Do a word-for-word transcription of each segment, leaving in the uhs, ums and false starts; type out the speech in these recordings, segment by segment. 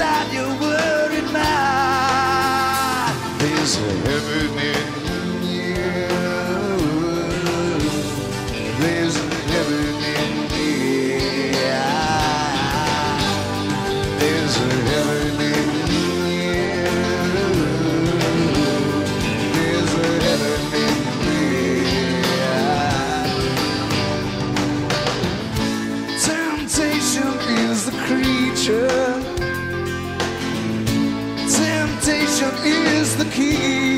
inside your worried mind. There's a heaven in you. There's a heaven in me. There's a heaven in you. There's a heaven in me. Temptation is the creature. Temptation is the key.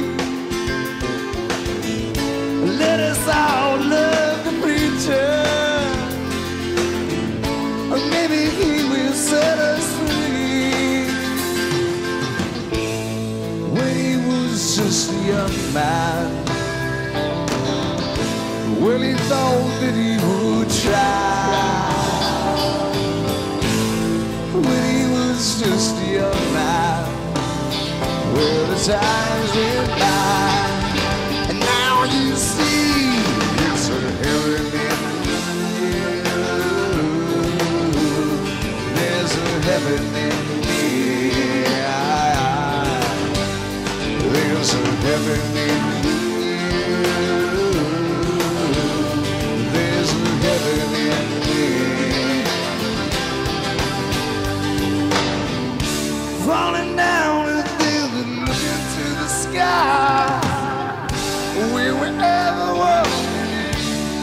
Let us all love the preacher. Or maybe he will set us free. When he was just a young man, well, he thought that he would try. When he was just a young man, well, the times went by, and now you see it's a heaven in you. There's a heaven in me. There's a heaven in you. There's a heaven in me. Falling down and feeling, looking to the sky. We were ever walking.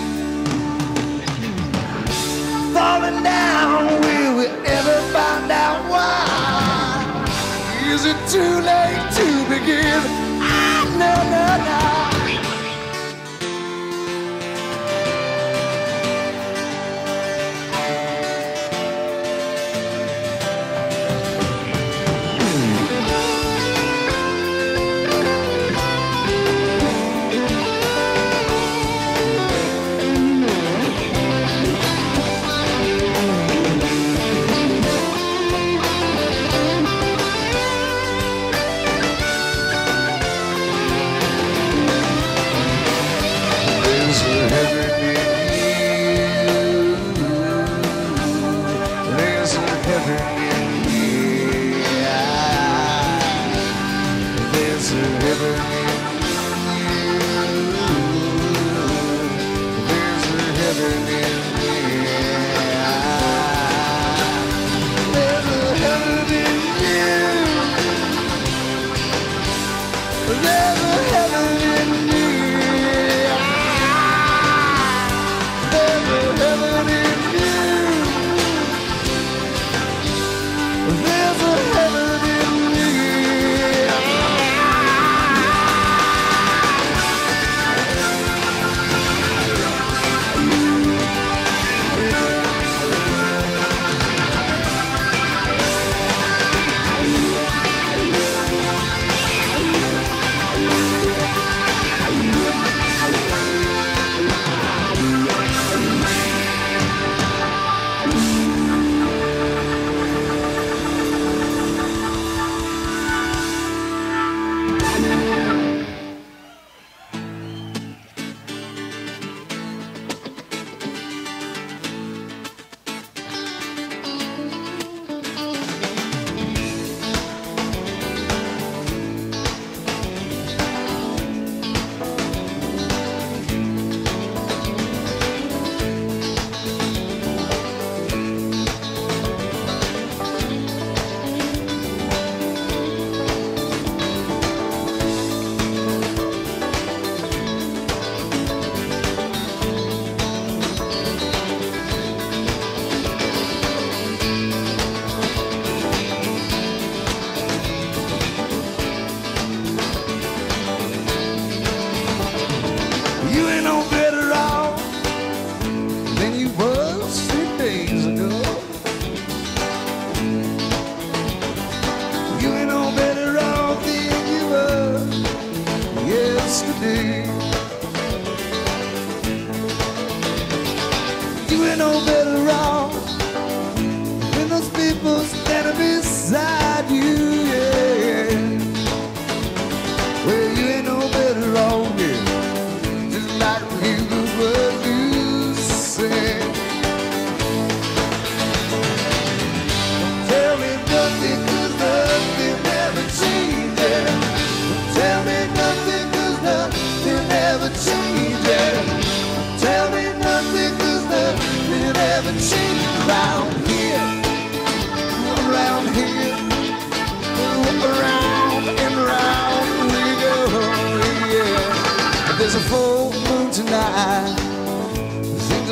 Falling down, will we ever find out why? Is it too late to begin? Ah, no, no, no.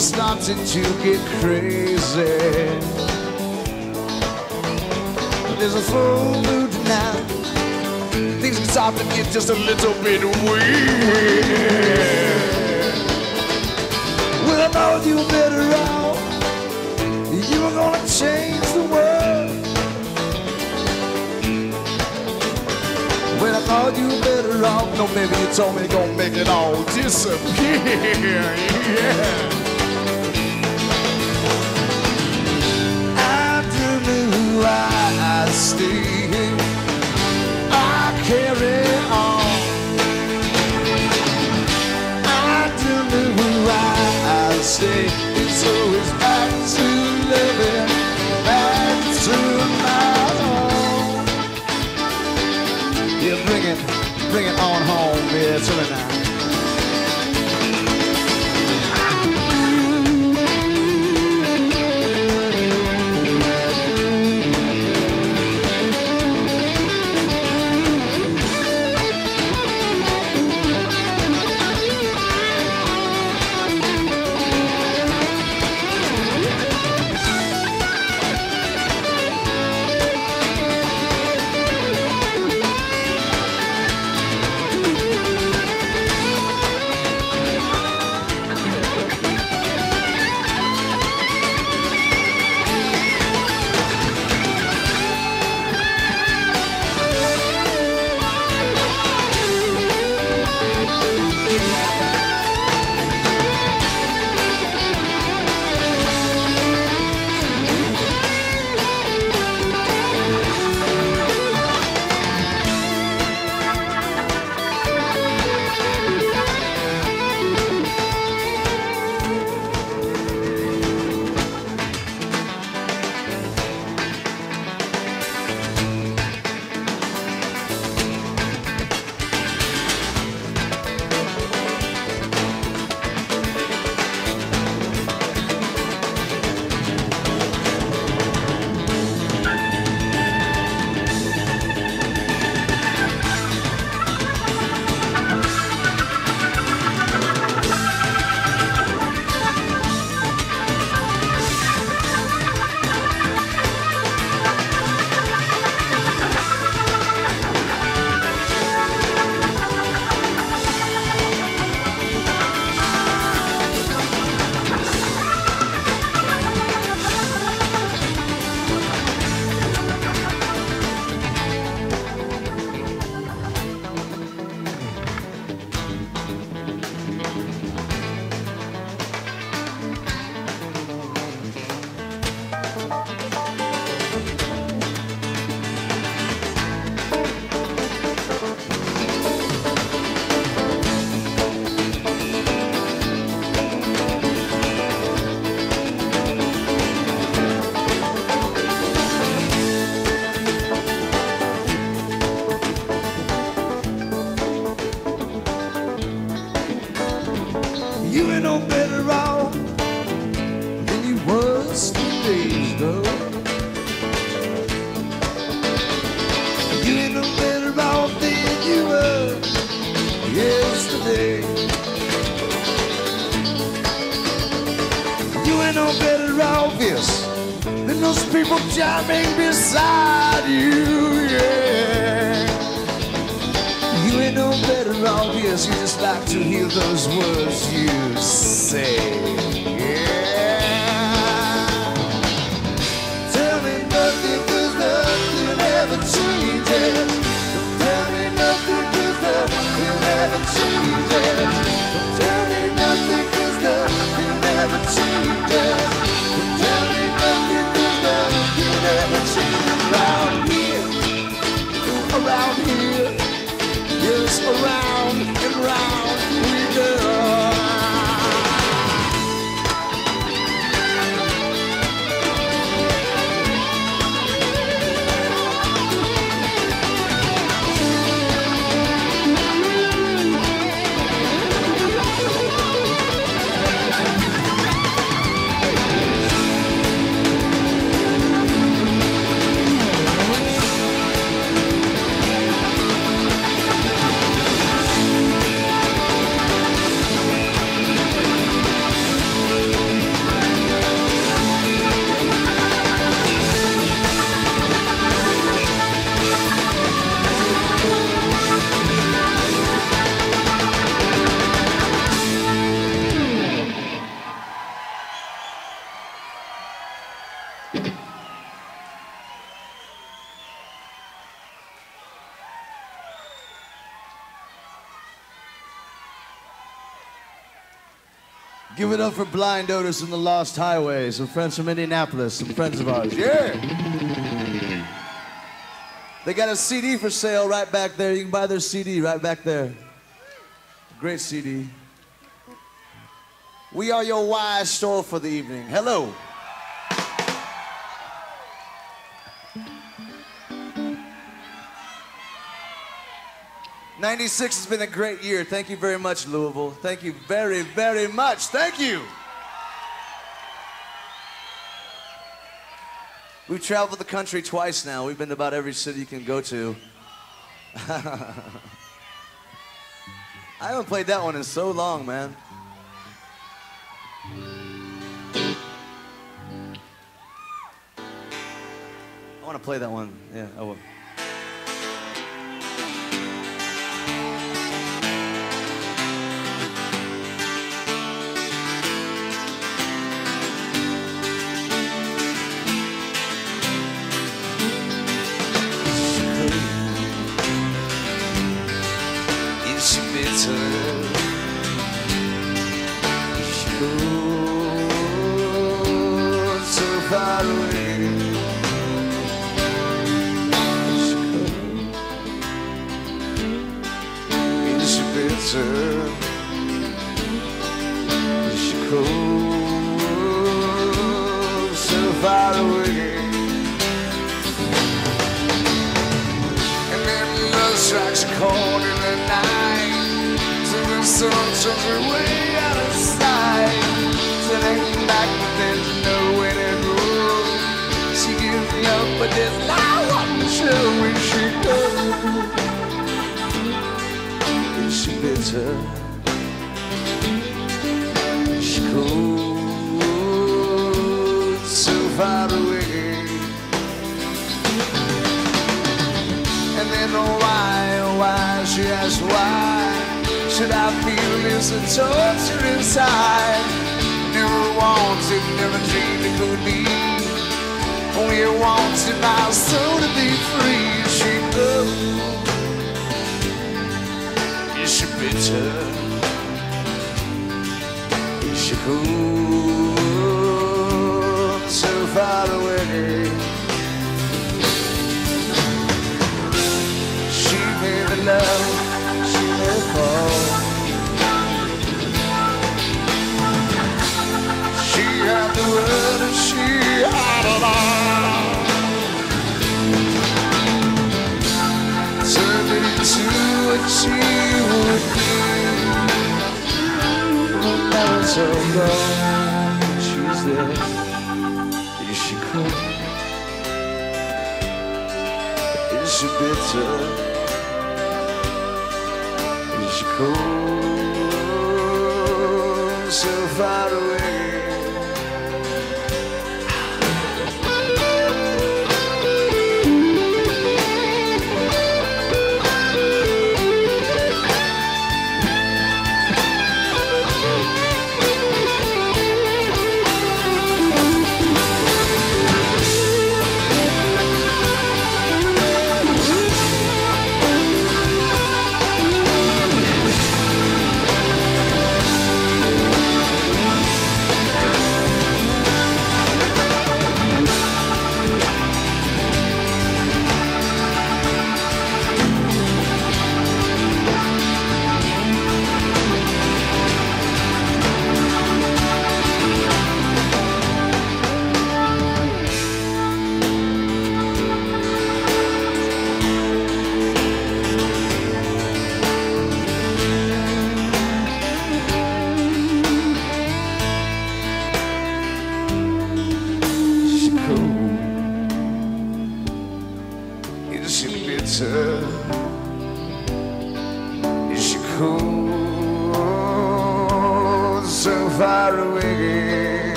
starting to get crazy. There's a full moon tonight. Things can start to get just a little bit weird. Well, I know you better off. You were gonna change the world. Well, I thought you were better off. No, maybe you told me you're gonna make it all disappear. Yeah. I don't know why I stay. I carry on. I don't know why I stay. It's always back to living, back to my home. Yeah, bring it, bring it on home, yeah, to the night. You ain't no better off than you was two days ago. You ain't no better off than you were yesterday. You ain't no better off, yes, than those people jamming beside you, yeah. You ain't no better off, yes, you just like to hear those words you say, yeah. Tell me nothing, cause nothing ever changes. Tell me nothing, cause nothing ever changes. Tell me nothing, cause nothing ever changes. Tell me nothing, cause nothing ever changes. Around here, around here, yes, around and round we go. Give it up for Blind Otis and the Lost Highway. Some friends from Indianapolis, some friends of ours. Yeah! They got a C D for sale right back there. You can buy their C D right back there. Great C D. We are your wise store for the evening. Hello. ninety-six has been a great year. Thank you very much, Louisville. Thank you very, very much. Thank you. We've traveled the country twice now. We've been to about every city you can go to. I haven't played that one in so long, man. I want to play that one. Yeah, I will.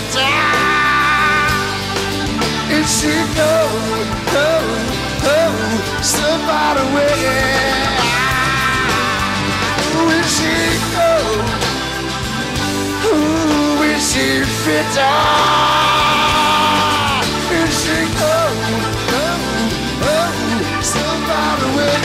Is she go, go, go? so far away. When she goes, ooh, when she fits on, when she goes, oh, oh, so far away.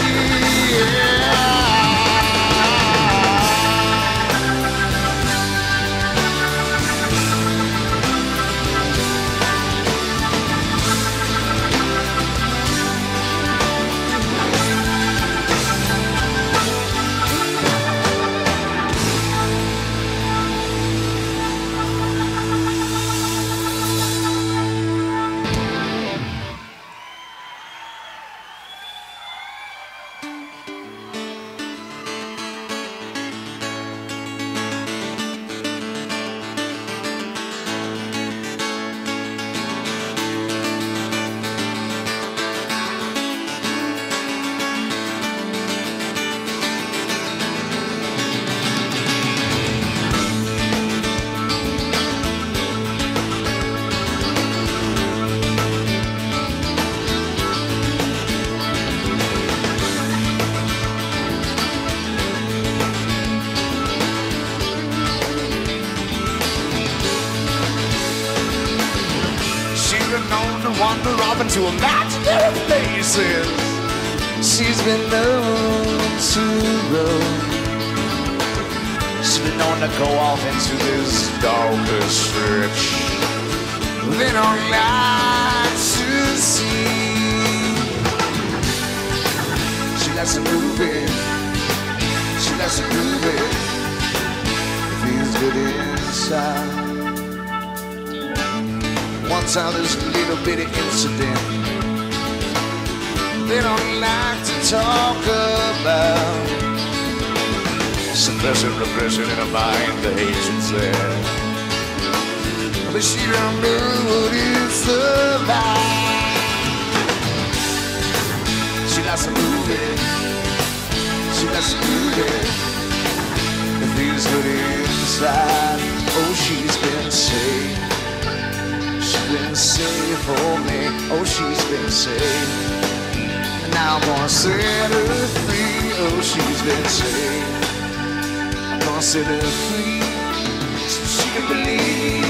Wander off into imaginary places. She's been known to roam. She's been known to go off into this darker stretch they don't like to see. She likes to move it. She likes to move it. It feels good inside. One time there's a little bitty incident they don't like to talk about. Suppression, repression in her mind, the hatred's there, but she don't know what it's about. She likes to move it. She likes to move it. It feels good inside. Oh, she's been saved. She's been saved for me. Oh, she's been saved. And now I'm gonna set her free. Oh, she's been saved. I'm gonna set her free so she can believe.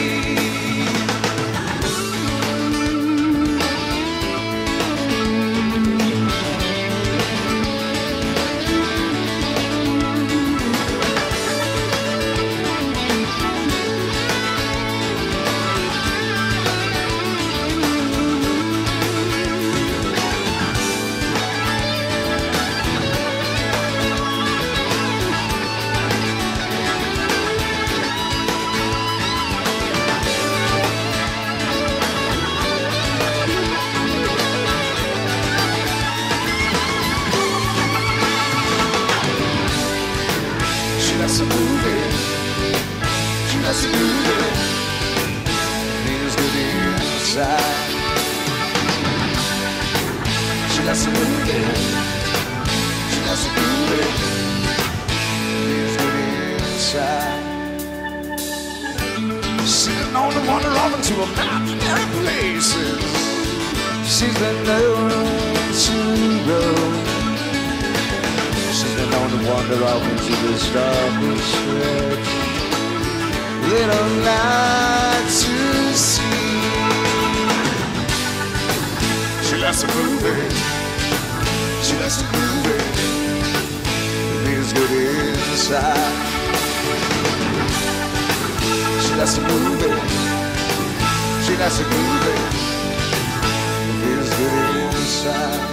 She's been known to roam. She's been known to wander off into this darker stretch they don't like to see. She likes to move it. She likes to move it. It feels good inside. She likes to move it. She likes to move it. Feels good inside.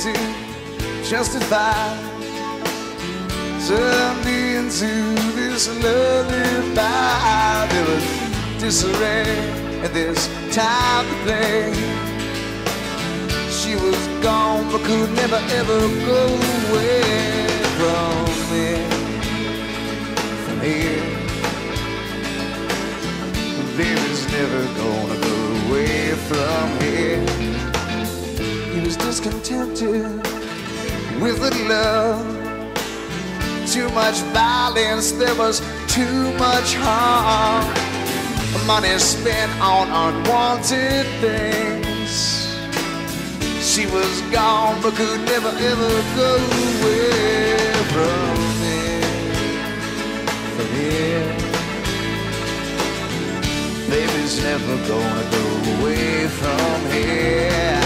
to justify, turned into this lullaby. There was disarray and this time to play. She was gone but could never ever go away from me, from here. Baby's never gonna go away from here. He was discontented with the love. Too much violence, there was too much harm. Money spent on unwanted things. She was gone but could never ever go away from me, from here. Baby's never gonna go away from here.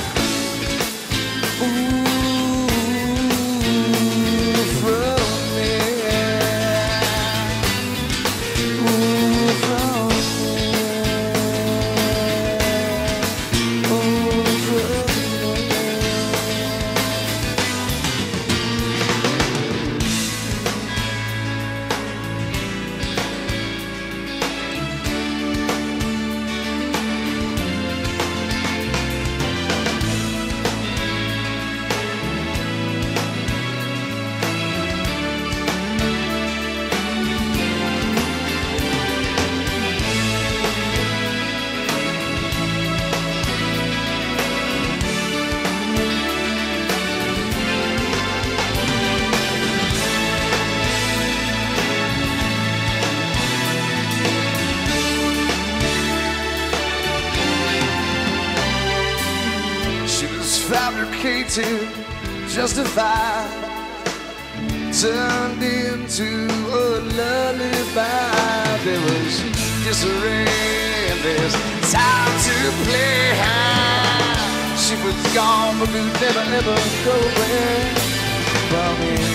Fabricated, justified, turned into a lullaby. There was disarray and there's time to play. She was gone but could never ever go away from here,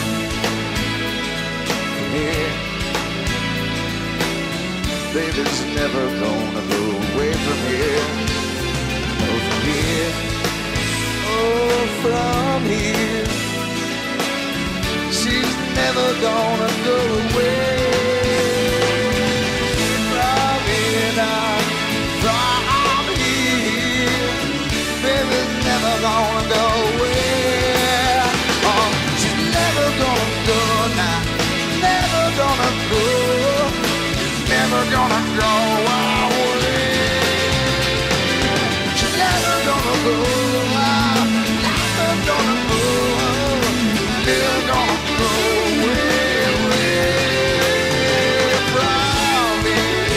from here. Baby's never gonna go away from here, no, from here. Oh, from here, she's never gonna go away from here, now, from here. Baby's never gonna go away. Oh, she's never gonna go now, never gonna go, never gonna go away. She's never gonna go. Gonna go, they're gonna go away, away from me.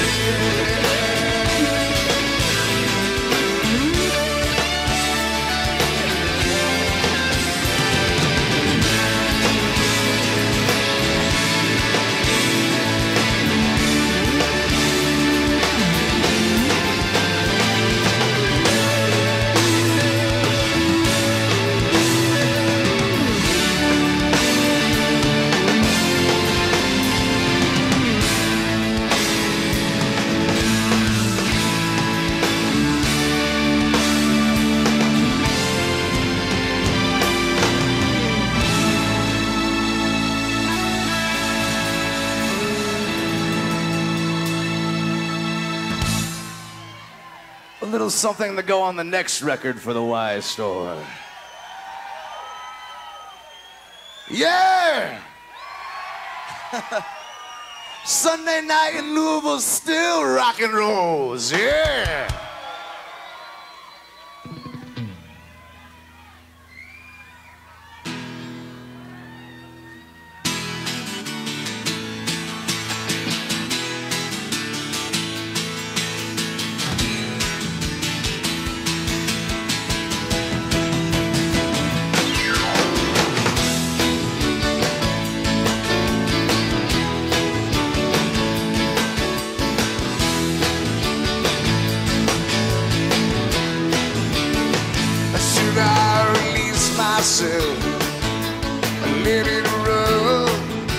A little something to go on the next record for the Y Store. Yeah! Sunday night in Louisville still rock and rolls, yeah! Myself and let it run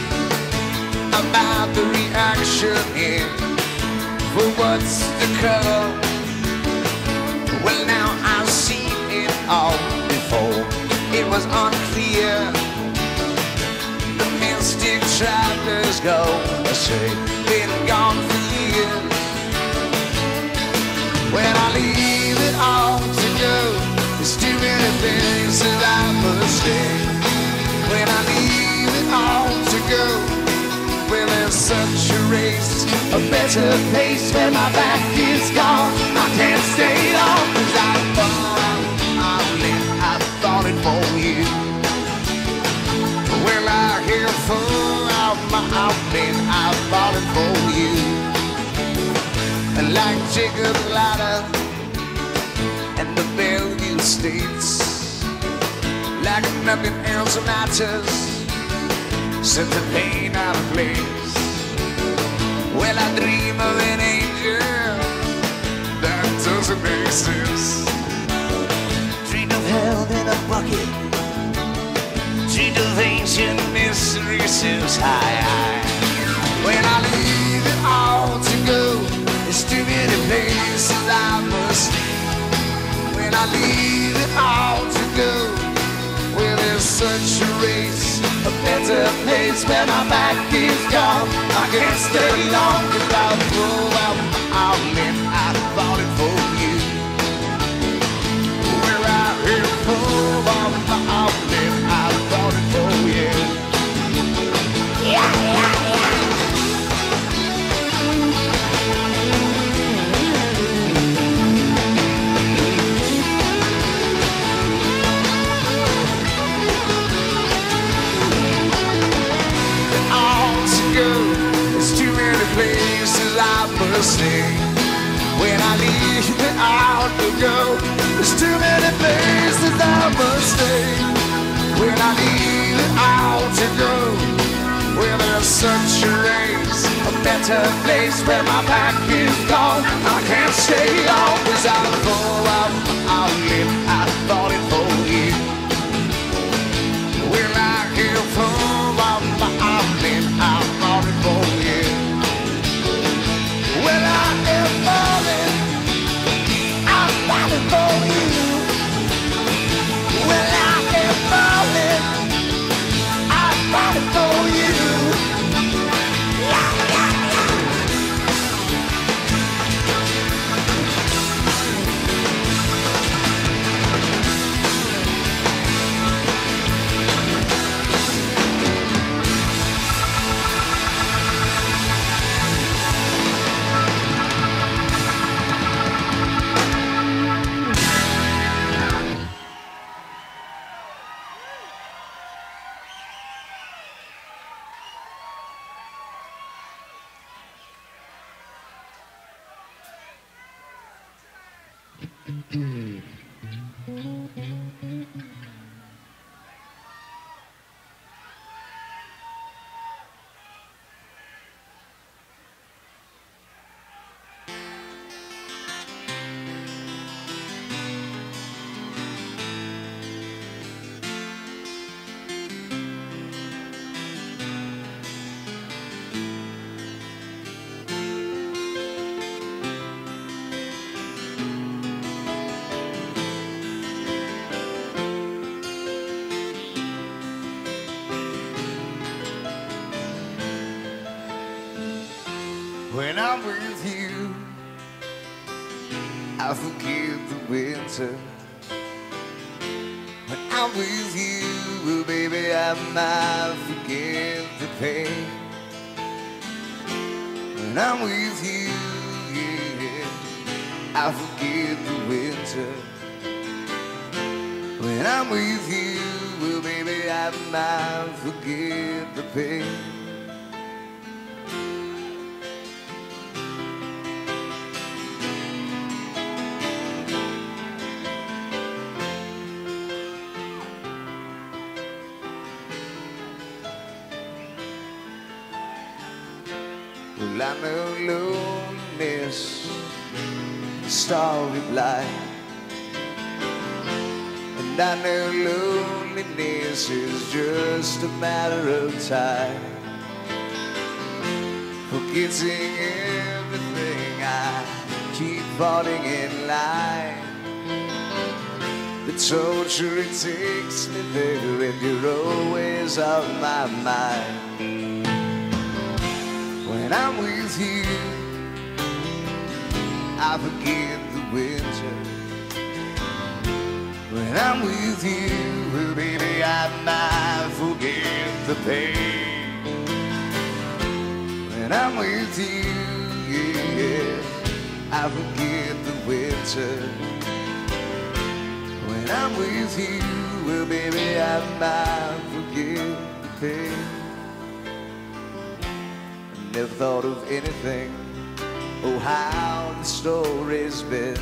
about the reaction here for what's to come. Well, now I've seen it all before. It was unclear. The mystic travelers go astray, been gone for years. When I leave it all to go, there's too many places I must stay. When I leave it all to go, well, there's such a race, a better place where my back is gone. I can't stay long, cause I thought I've lived, I thought it for you. Well, I hear full of my outfit, I thought it for you. Like Jacob's ladder and the Bellevue States, like nothing else matters, set the pain out of place. Well, I dream of an angel that doesn't exist. Dream of hell in a bucket, dream of ancient mystery since high high. When I leave it all to go, there's too many places I must be. When I leave it all to go, well, there's such a race, a better place where my back is gone. I can't stay long, cause I'll throw out my outlet, I thought it for you. Well, I hear full of my outlet, I thought it for you. Yeah, yeah, yeah. There's too many places I must stay. When I leave it all to go, there's too many places I must stay. When I leave it all to go, well, there's such a race, a better place where my back is gone. I can't stay long, cause I'm full of my outlet, I thought it for you. Well, I hear full of my outlet, I thought it for you. Well, I am falling, I'm falling for you. Well, I am falling, I'm falling for you. Yeah, yeah, yeah. When I'm with you, I forgive the winter. When I'm with you, baby, I might forgive the pain. When I'm with you, yeah, I forgive the winter. When I'm with you, well, baby, I might forgive the pain. Well, I know loneliness, starry blind, and I know loneliness is just a matter of time. Forgetting everything, I keep falling in line. the torture it takes me there, and you're always on my mind. When I'm with you, I forget the winter. When I'm with you, well, baby, I might forget the pain. When I'm with you, yeah, I forget the winter. When I'm with you, well, baby, I might forget the pain. I never thought of anything, oh, how the story's been.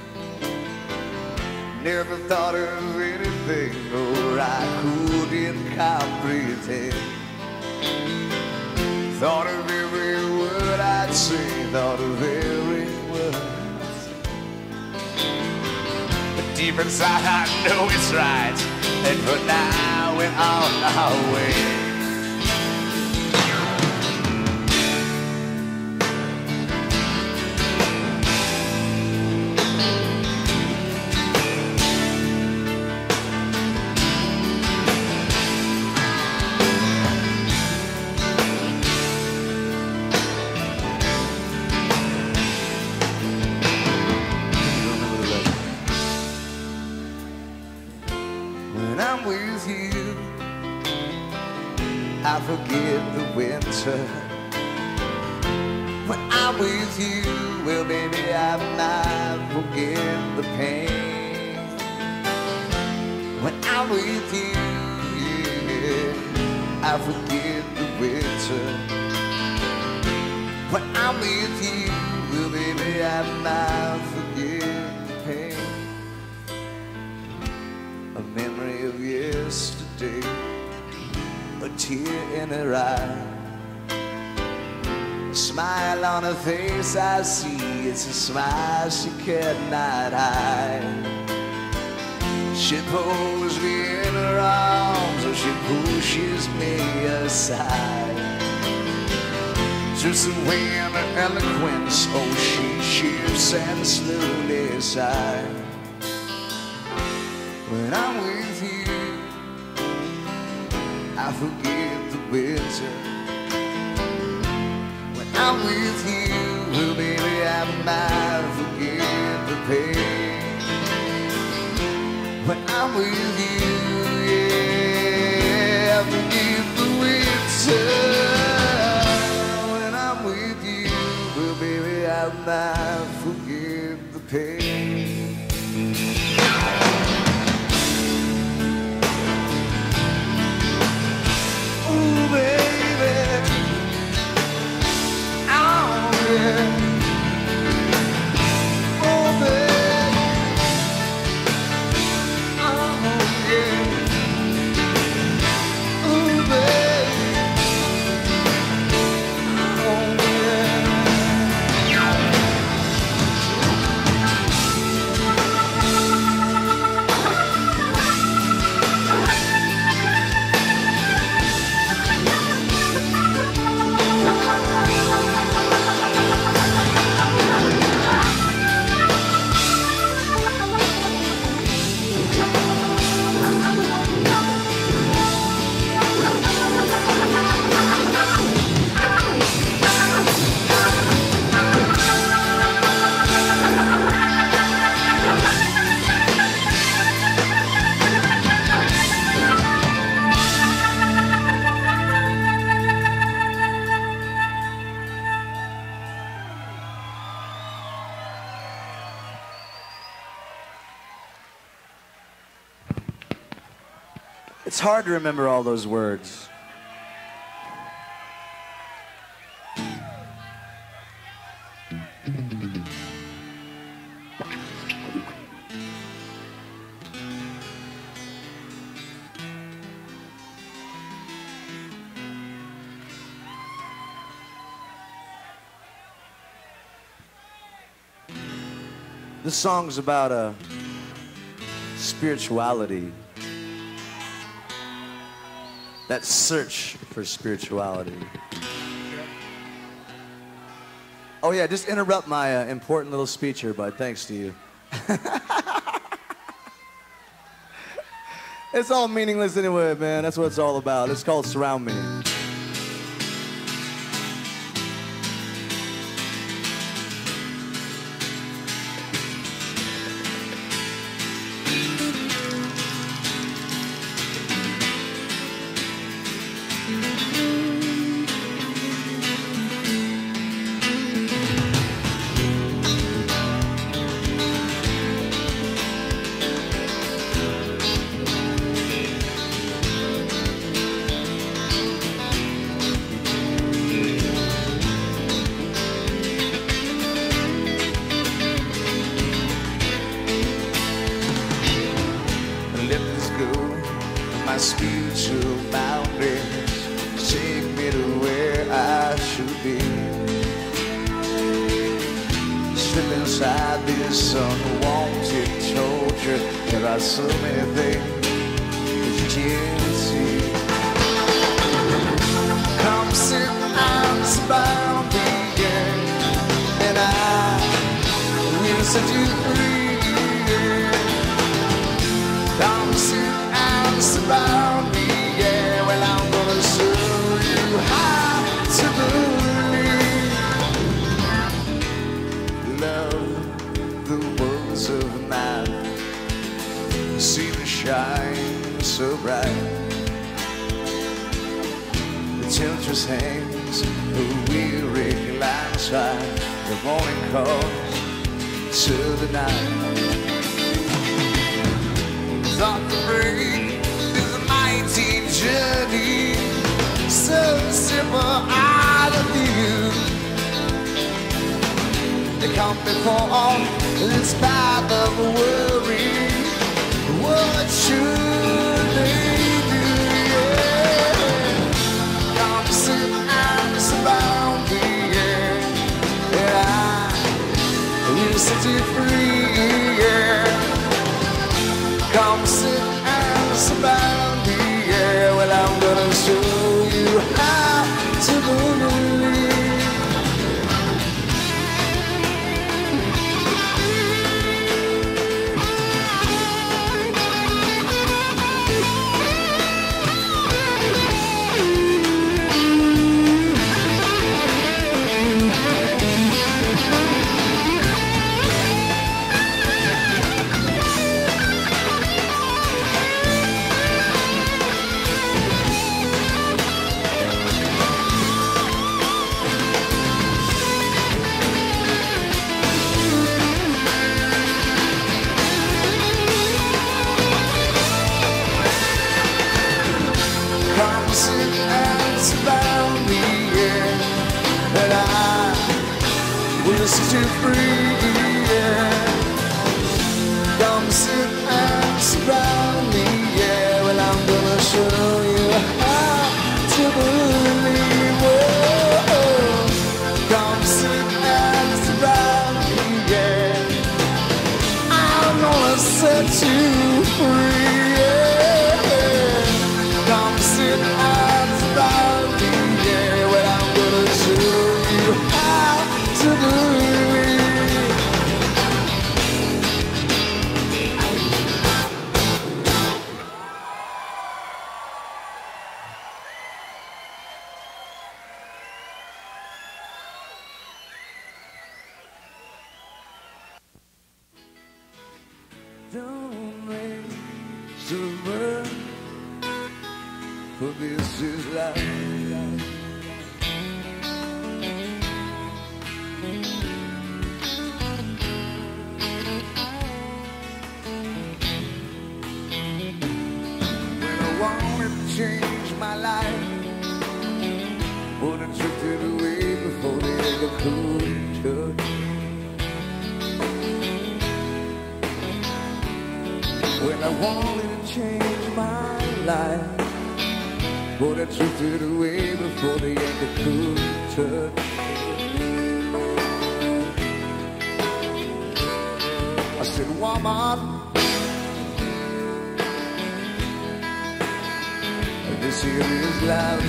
Never thought of anything, or I couldn't comprehend. Thought of every word I'd say, thought of every word I'd say. But deep inside I know it's right, and for now we're on our way. I forget the winter. When I'm with you, well, baby, I might forget the pain. When I'm with you, yeah, I forget the winter. When I'm with you, well, baby, I might forget the pain. A memory of yesterday, a tear in her eye, a smile on her face I see, it's a smile she cannot hide. She pulls me in her arms, or she pushes me aside. Just the way in her eloquence, oh, she shifts and slowly sighs. When I'm with you, I forget the winter. When I'm with you, well, baby, I might forget the pain. When I'm with you, yeah, I forget the winter. When I'm with you, well, baby, I might forget the pain. It's hard to remember all those words. This song's about a spirituality. That search for spirituality. Oh yeah, just interrupt my uh, important little speech here, bud. Thanks to you. It's all meaningless anyway, man. That's what it's all about. It's called Surround Me. Spiritual boundaries take me to where I should be. Slip inside this unwanted torture. There are so many things that you can't see. Come sit and surround me, yeah, and I will set you free. Yeah. Come sit and surround me, yeah. Well, I'm gonna show you how to believe. Love, the words of man seem to shine so bright. The temptress hangs, the weary alongside. The morning calls to the night. Thought the break is a mighty journey, so simple out of view. They come before this path of worry. What should they do? Yeah. Come sit and surround me, yeah, and I will set you free, yeah. Come sit and surround me, yeah. Well, I'm gonna show you how to believe. Set you free, yeah. Come sit and surround me, yeah. Well, I'm gonna show you how to believe. Whoa. Come sit and surround me, yeah. I'm gonna set you free, yeah. Come sit and surround me, yeah. Well, I'm gonna show you how to believe. Don't raise the bird, for this is life. When I wanted to change my life, but I drifted away before they ever could touch. When I wanted to change my life, but I drifted away before the end could touch. I said, woman, this here is loud.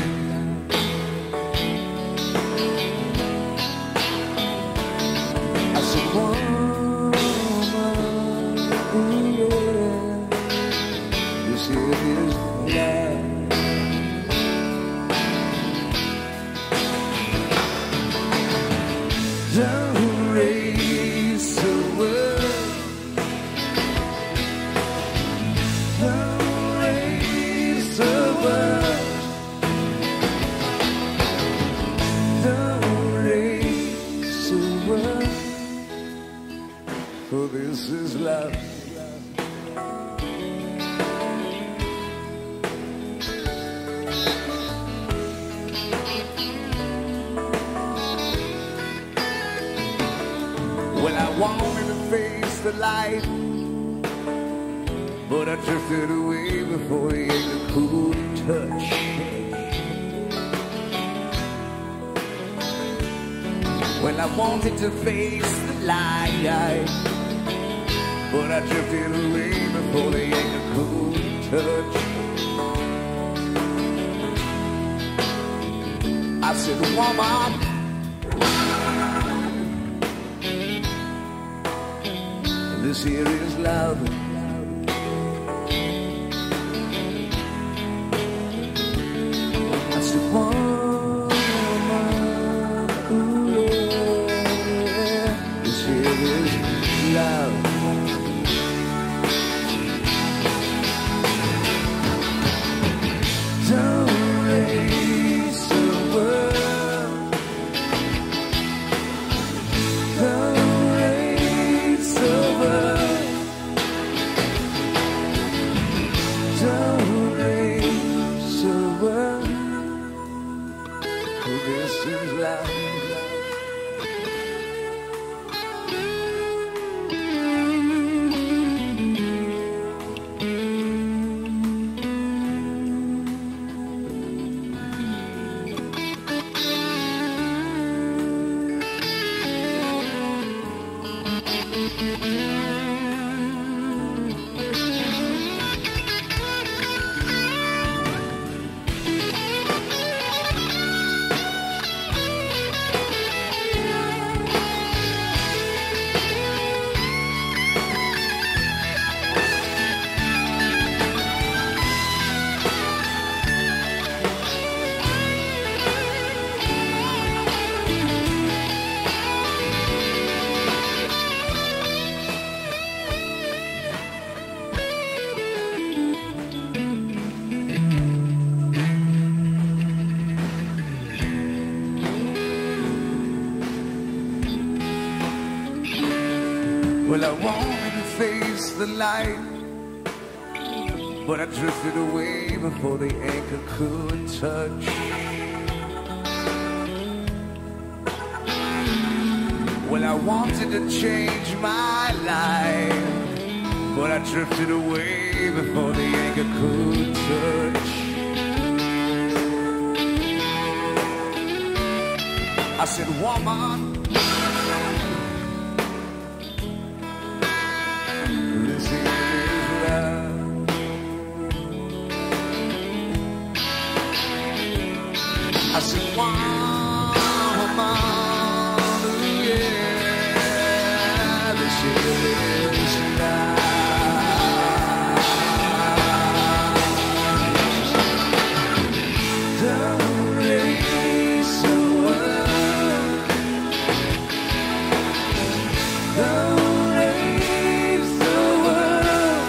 I said, woman, ooh, yeah. This shit is love. Don't raise the world. Don't raise the world. Don't raise the world. For this is love. Well, I wanted to face the light, but I drifted away before the anchor could touch. Well, I wanted to face the light, but I drifted away before the anchor could touch. I said, woman, this here is love. I said, woman, ooh, yeah. This here is love. Don't raise the world. Don't raise the world. Don't raise the world. For this is love. Well, I wanted to face the light, but I drifted away before the anchor could touch. Well, I wanted to change my life, but I drifted away before the anchor could touch. I said, woman, this is love. I said, woman, yeah, this is love. Don't raise the world. Don't raise the world.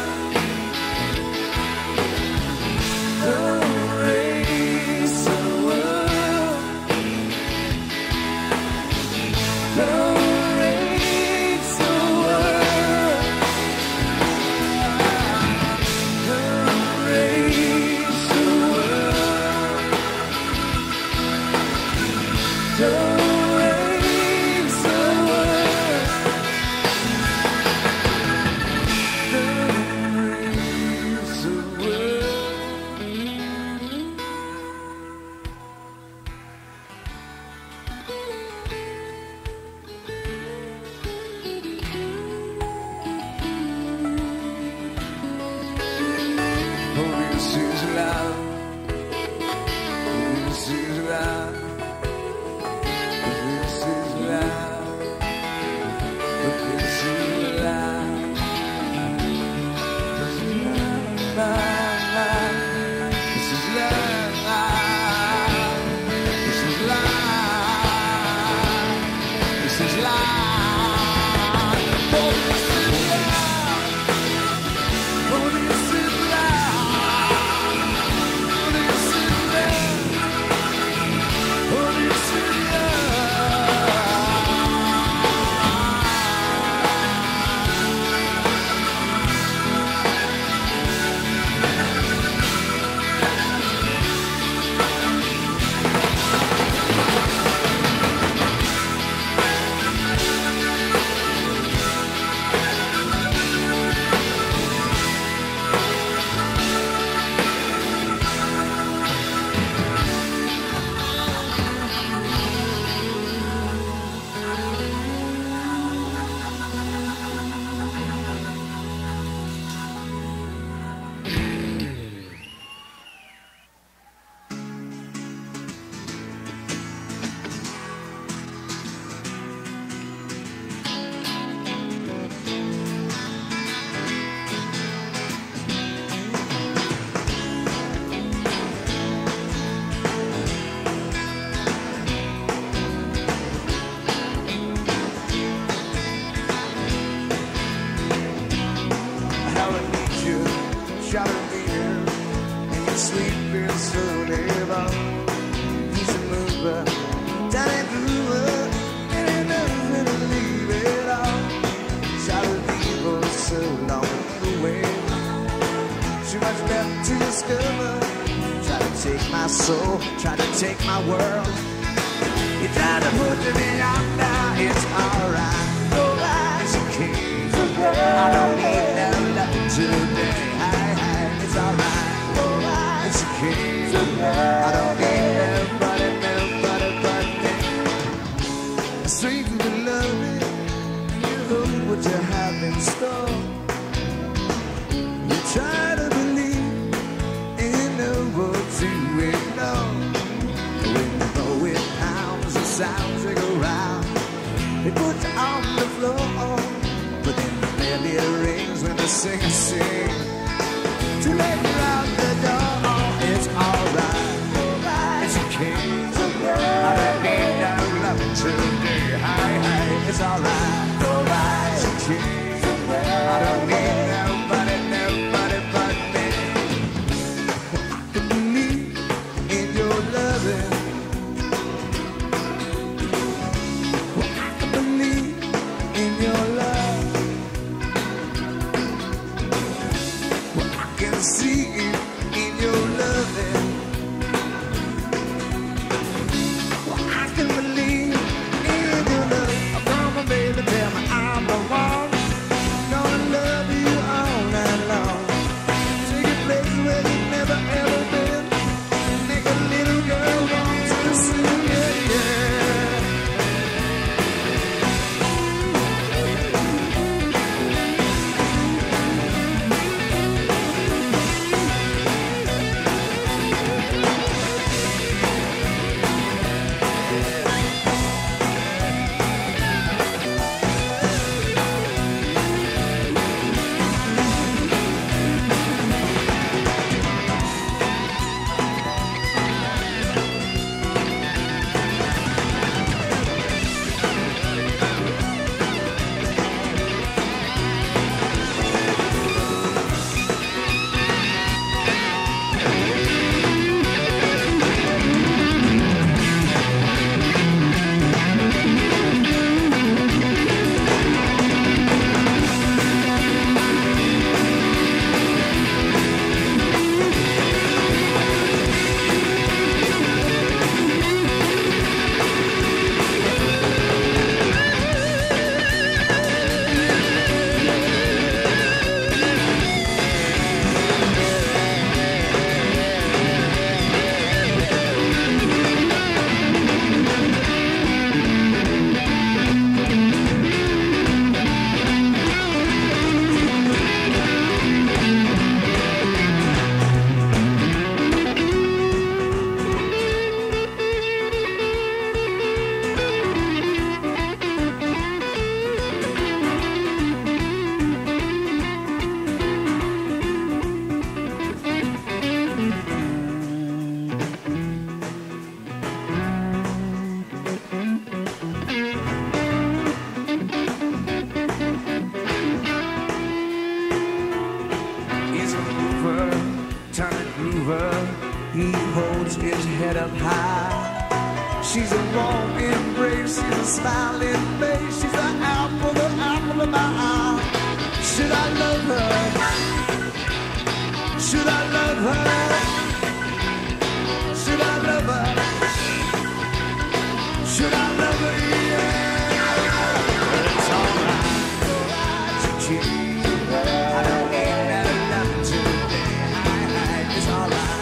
Don't raise the world. Don't raise the world. neighbor. He's a mover, Danny Brewer, and he knows to leave it all. Shot of people so long away. Too much left to discover. Try to take my soul, try to take my world. You try to put me under, it's alright. Alright, it's okay. I don't need no love today. Hi, hi, it's alright. Alright, it's okay. I don't need nobody, nobody but me. Straight to the loving, you know what you have in store. You try to believe in the words you ignore. When you know it pounds, the sounds that go round, it puts you on the floor. But then the bell it rings when the singer sings. Too late, you're out the door. It's alright, it's okay. I don't need no love today. Hi, hi, it's alright, it's okay. I don't need nobody, nobody but me. I can believe in your loving. Well, I can believe in your love. Well, I can see it in your loving. Well, I can believe in your love. Oh, come on, baby, tell me I'm the one. Gonna love you all night long. Take you places where you've never ever been. Make a little girl want to sing, yeah, yeah. He holds his head up high. She's a warm embrace, she's a smiling face. She's the apple, the apple of my eye. Should I love her? Should I love her? Should I love her? Should I love her? Yeah. But it's alright, it's okay. I don't need no love today. It's alright.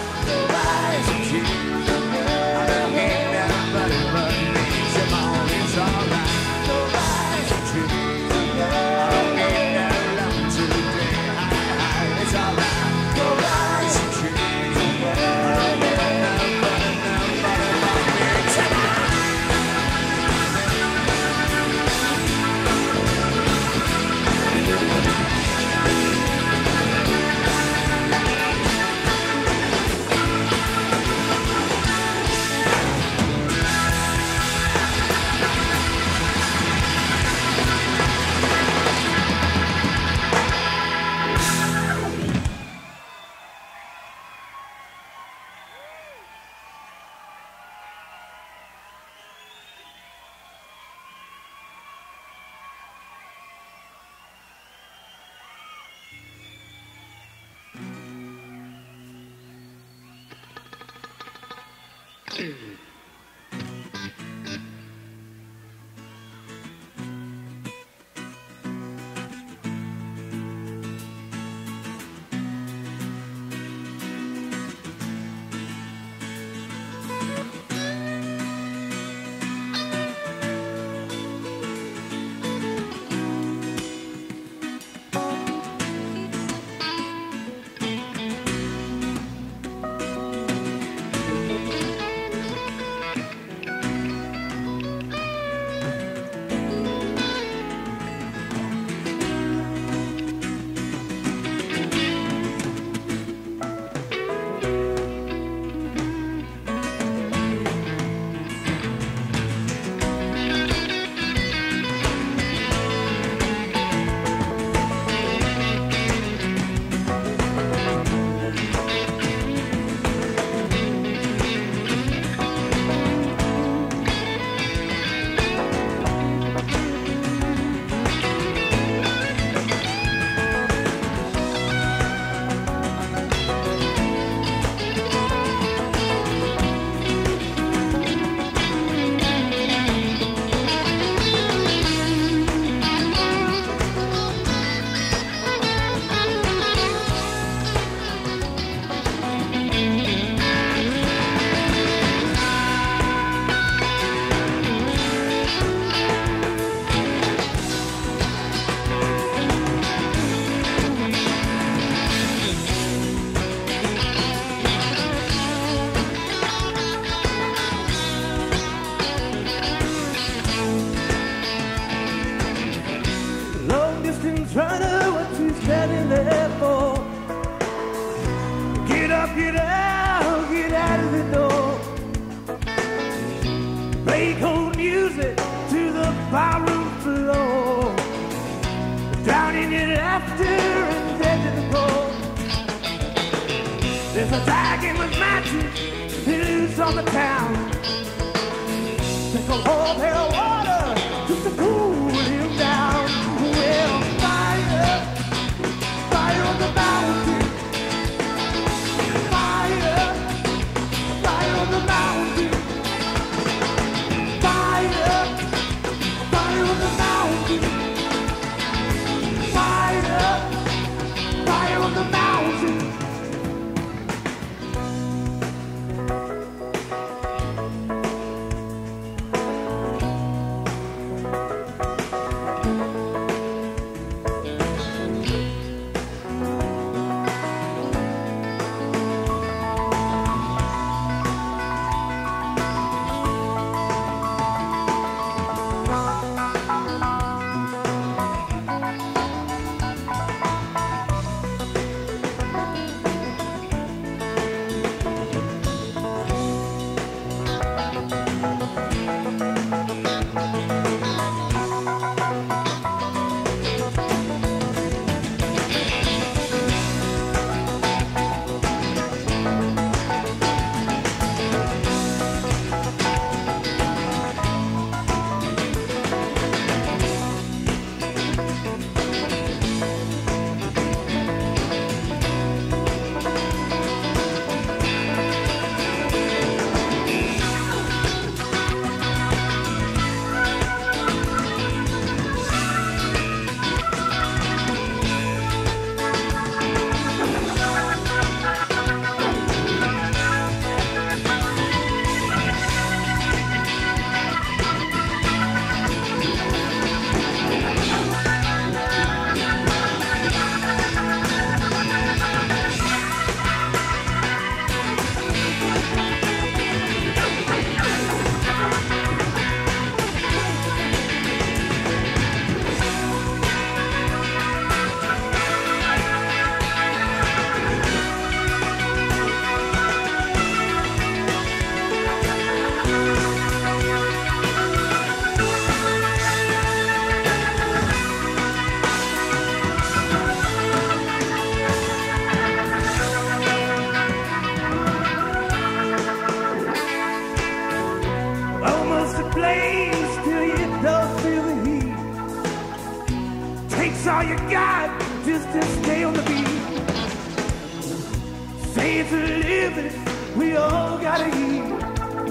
all you got just to stay on the beat. Say it's a living, we all gotta eat.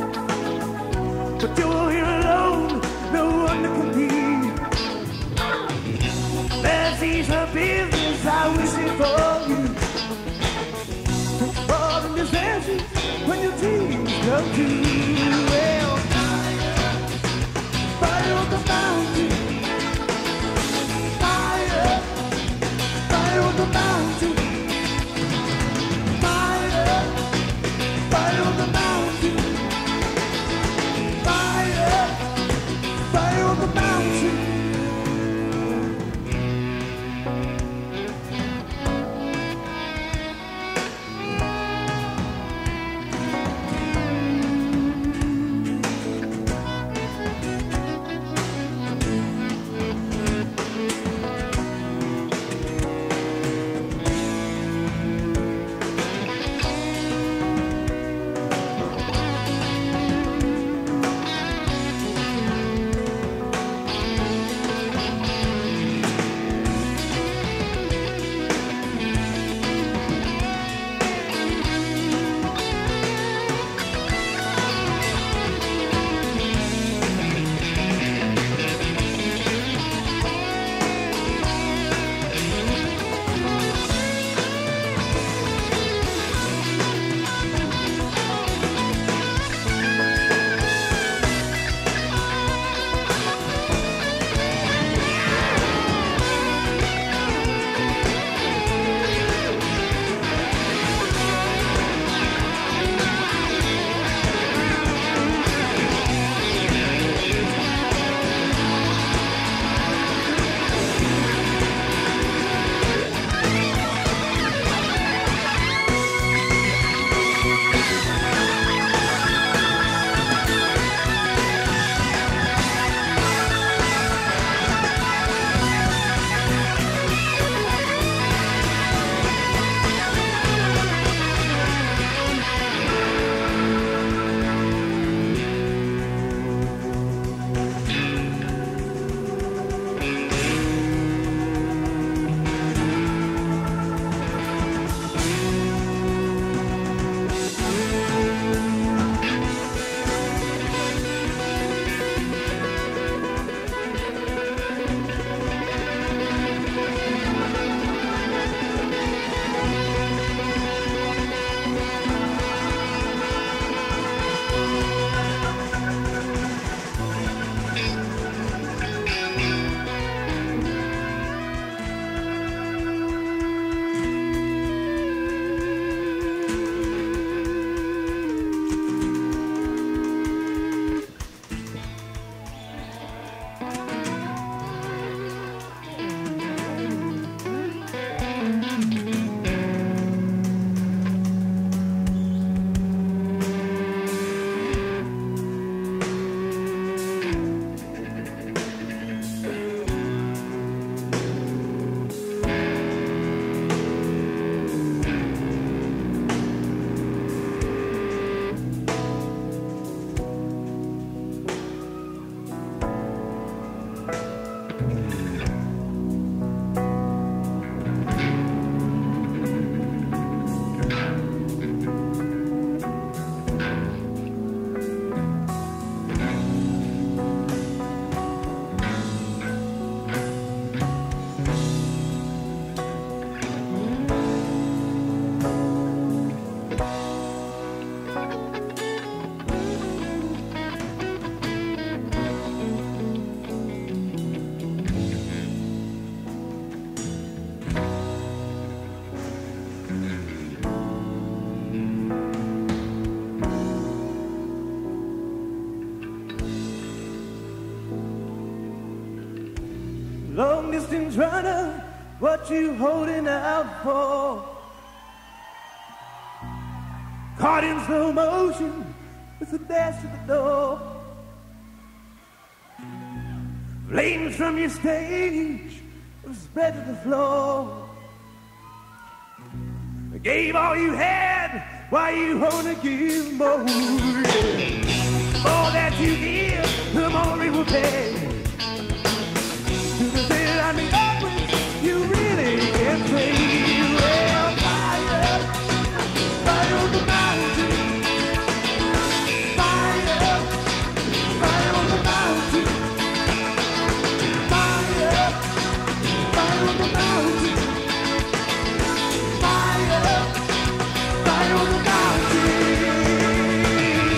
come true. Well, fire on the mountain, fire, fire on the mountain, fire, fire on the mountain, fire, fire on the mountain. Long distance runner, what you holding out for? Caught in slow motion with a dash to the door. Flames from your stage spread to the floor. Gave all you had, why you wanna give more? More that you give, the more it will pay. To the thing I mean, up with, you really can't pay. Well, fire, fire on the mountain. Fire, fire on the mountain. Fire, fire on the mountain. Fire, fire on the mountain.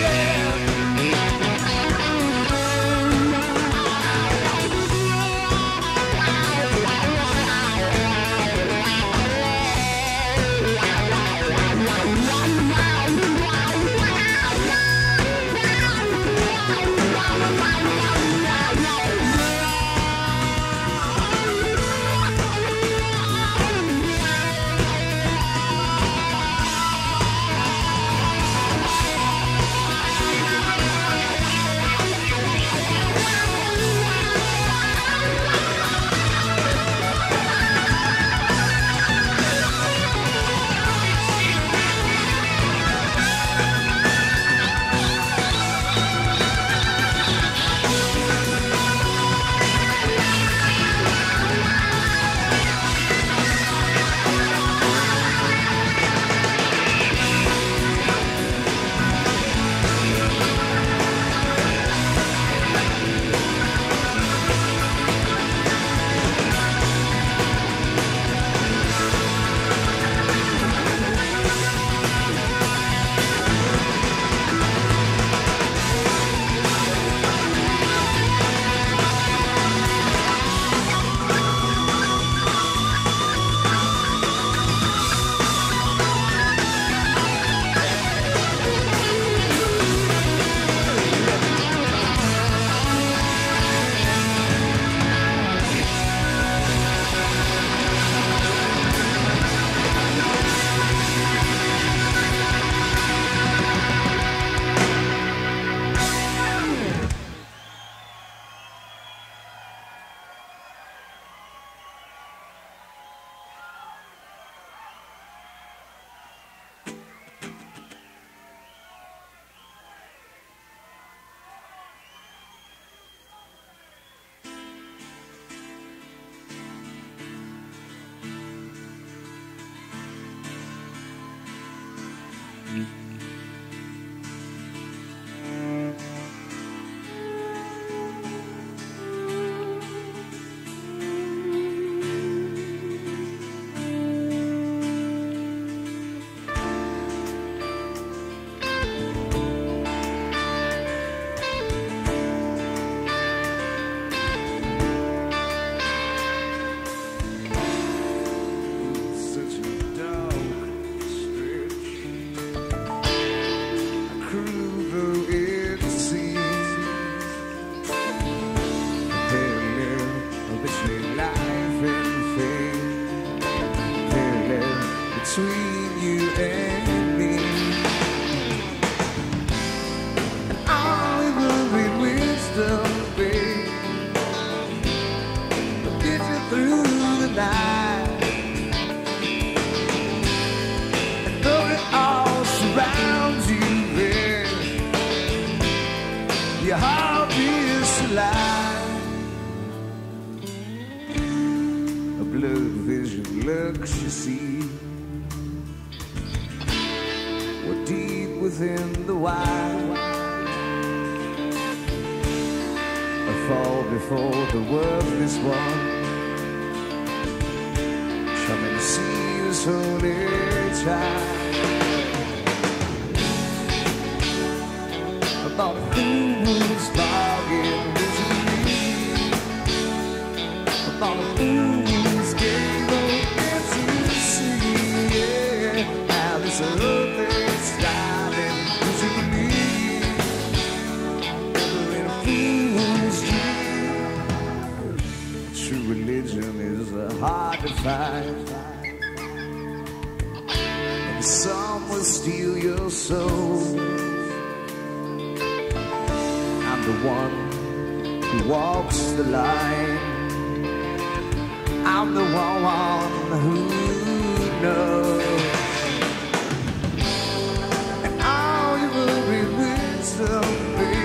your heart is alive. A blurred vision lurks, you see. We're deep within the wild. A fall before the worthless one. Come and see this holy child. About who's bargain is me. About who's game of to see. Yeah, how this holy styling is me. Every fool's dream. True religion is hard to find. Some will steal your soul. I'm the one who walks the line. I'm the one who knows. And all you will be wisdom be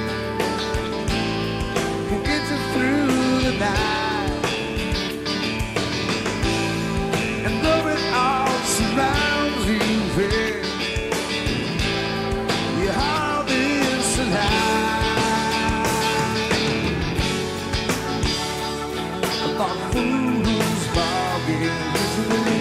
can get you through the night. And though it all surrounds you, your heart is alive. About who's bargain is me.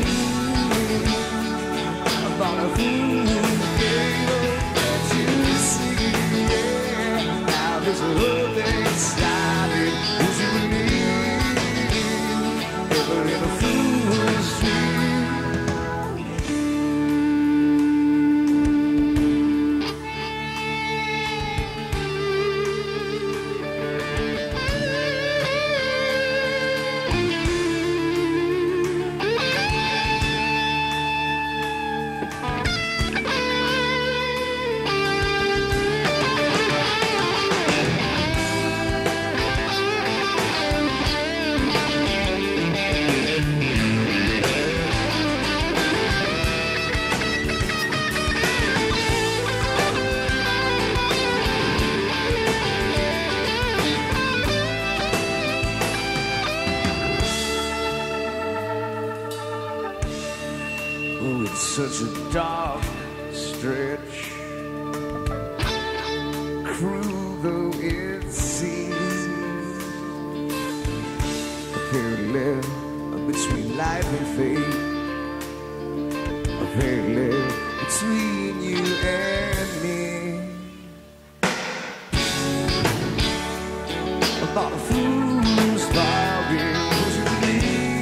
About a fool's game that you see. Yeah, now this whole thing started is me. Ever in a fool's dream. Such a dark stretch, cruel though it seems, a parallel between life and fate, a parallel between you and me. About a fool's bargain was with me.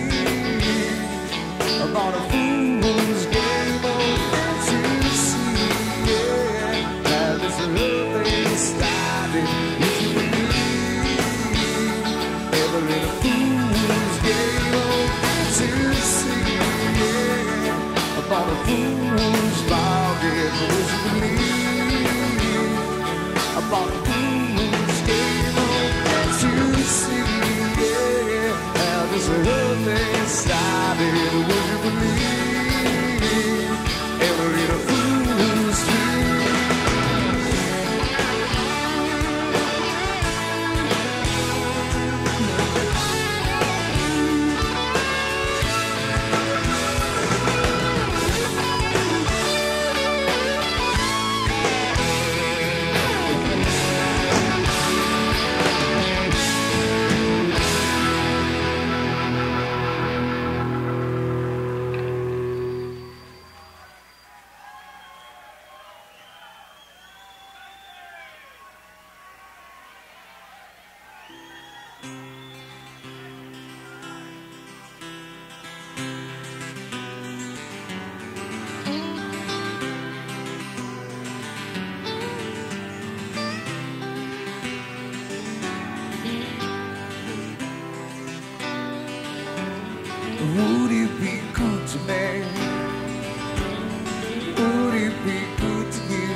About a fool's game. About a fool's bargain was believe. About a fool's game to see. Yeah, how this whole thing started was you believe. Ever in a fool's dream. Would it be good to me? Would it be good to you?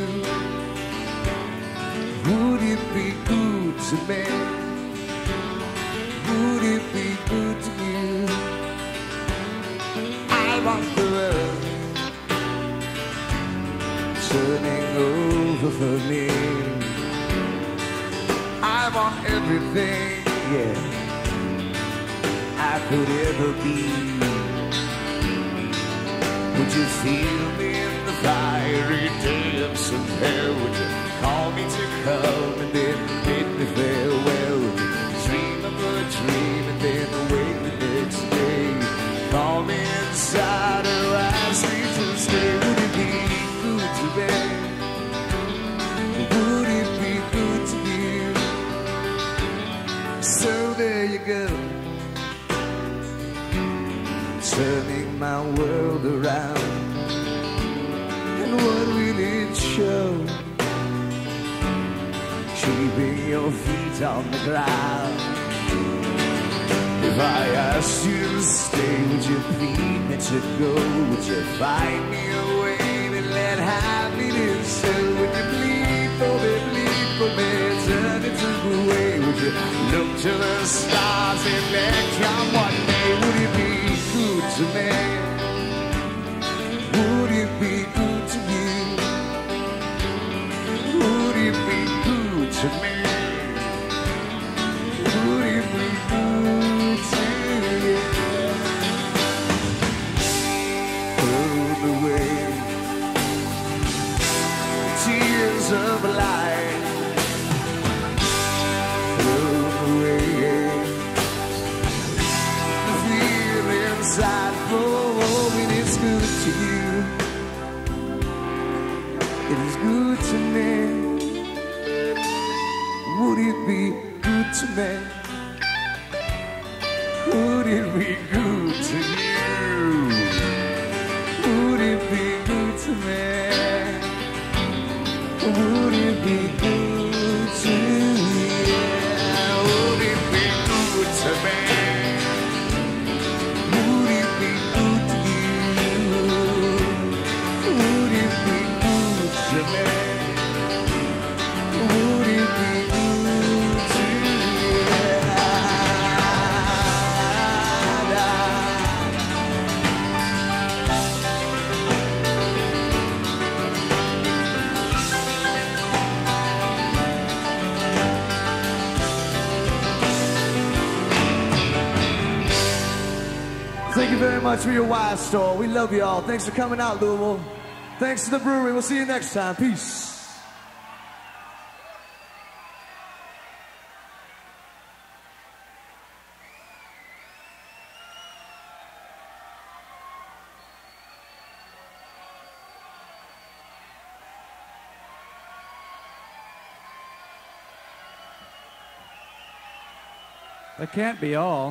Would it be good to me? Would it be good to you? I want the world turning over for me. I want everything, yeah, I could ever be. Would you feel me in the fiery depths of hell? Would you call me to come and then bid me farewell? Would you dream of a dream and then awake the next day? Call me inside or ask me to stay. Would it be good to me? Would it be good to you? So there you go, turning my world around. And what will it show? Keeping your feet on the ground. If I asked you to stay, would you plead me to go? Would you find me a way to let happiness show? Would you plead for me, plead for me, turn it to the way? Would you look to the stars and then come one day? Would it be good to me? Would it be good to you? Would it be good to me? Would it be good to you? Throw away tears of light. Throw away the fear inside. Oh, it is good to you. It is good to me. Would it be good to me? Would it be good to you? Would it be good to me? Would it be good to you? Would it be good to me? Would it be good to you? Would it be good to me? Would it be good to Thank you very much for your wine store. We love you all. Thanks for coming out, Louisville. Thanks to the brewery. We'll see you next time. Peace. That can't be all.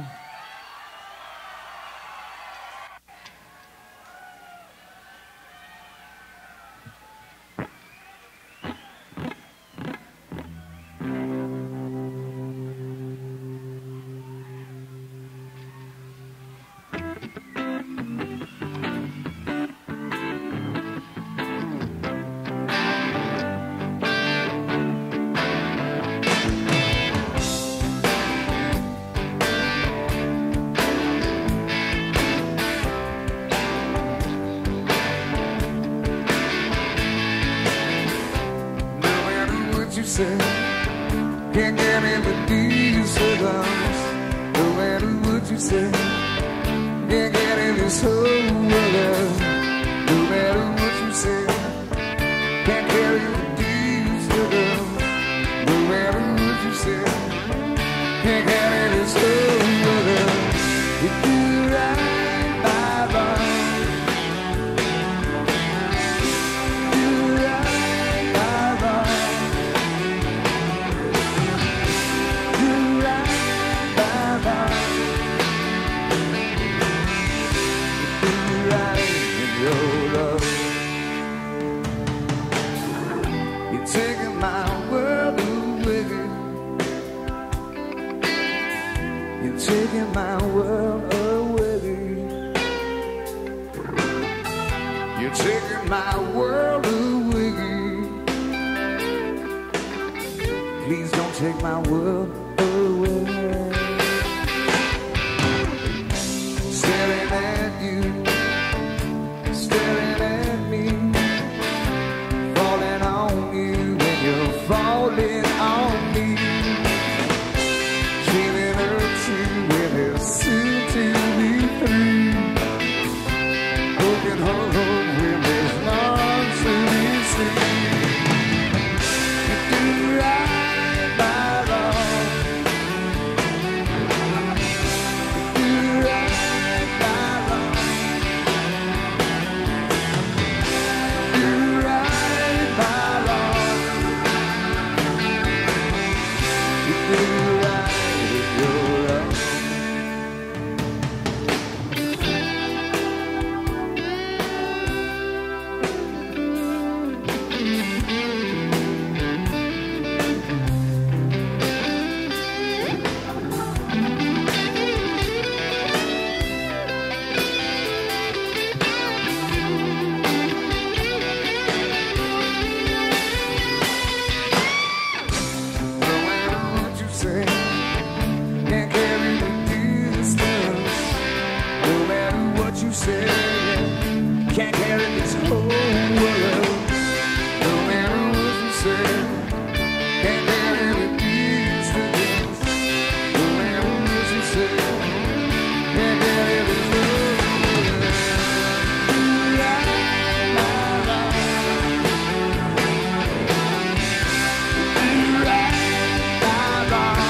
Can't get in with these rhythms. No matter what you say, can't get in this whole world. No matter what you say, can't get in with these rhythms. No matter what you say, can't get in this whole world. You do right by by. Taking my world away. You're taking my world away. Please don't take my world away. Staring at you, staring at me, falling on you when you're falling on me. right if you're wrong. Can't carry this whole world. No matter what you say, can't carry the distance. No matter what you say, can't carry this whole world. Right, right, right,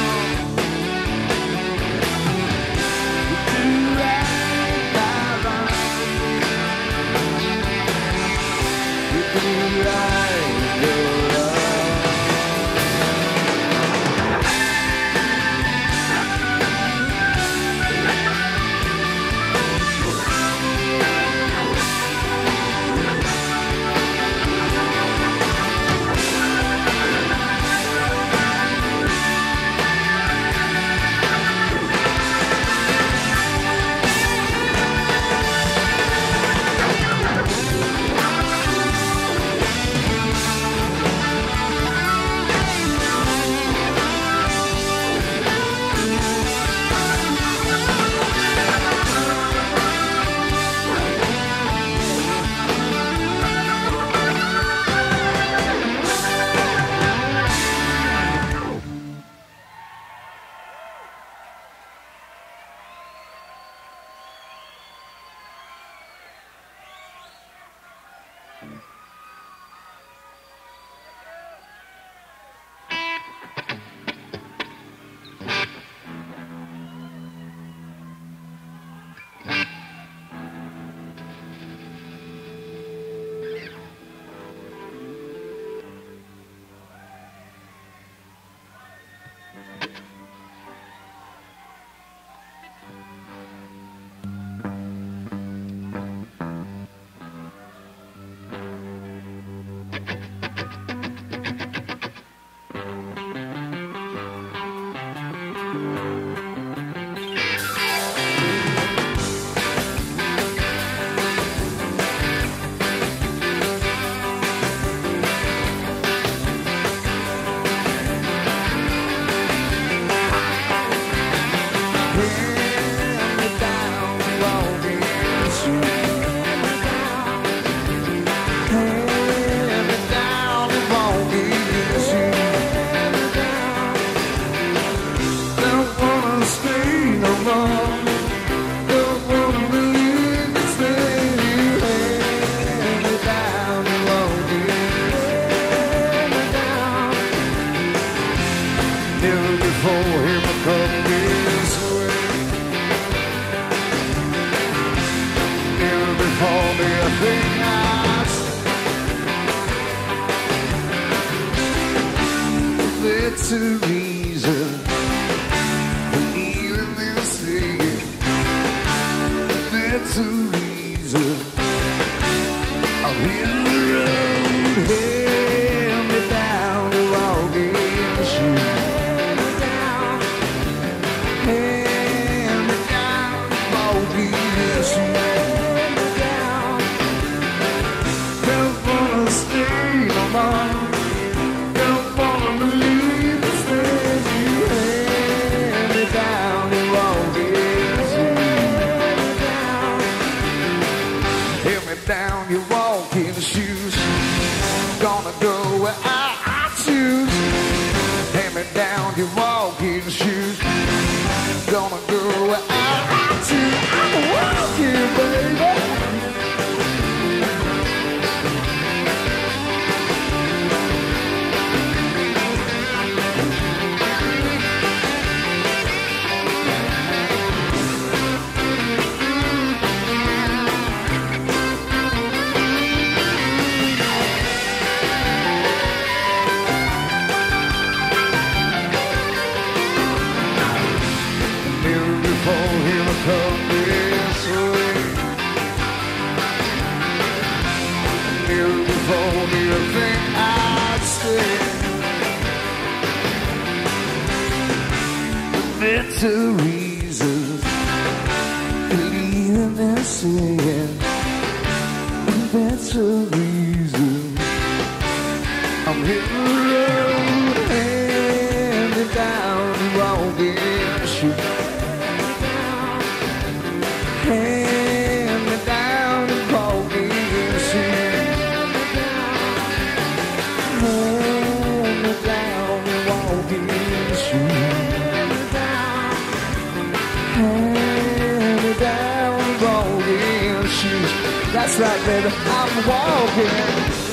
It's a reason for leaving this city. That's a reason I'm in the road. Hand me down the walking shoes. Hand me down the walking shoes. Don't wanna stay no more. Don't wanna believe the things you hand me down the walking shoes. Hand me down your walking shoes. Gonna go where I choose. Hand me down your walking shoes. Gonna go where I choose. I'm walking, baby. better reasons. Believing and saying better reasons. I'm hitting the road, handing down the walking shoes. Hand me down the walking shoes. Hand me down the walking shoes. Hand me down the walking shoes. That's right, baby, I'm walking.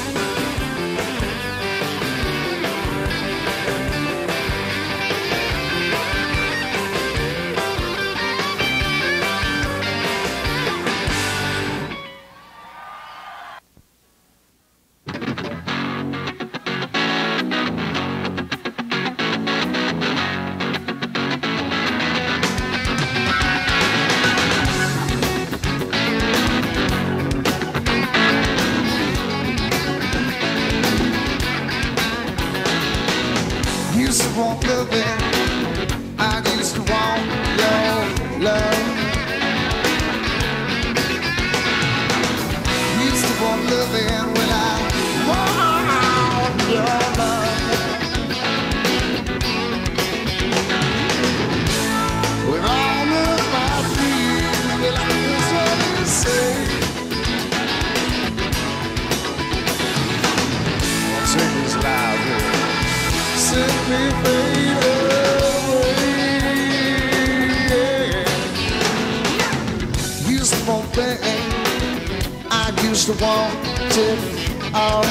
To want it all.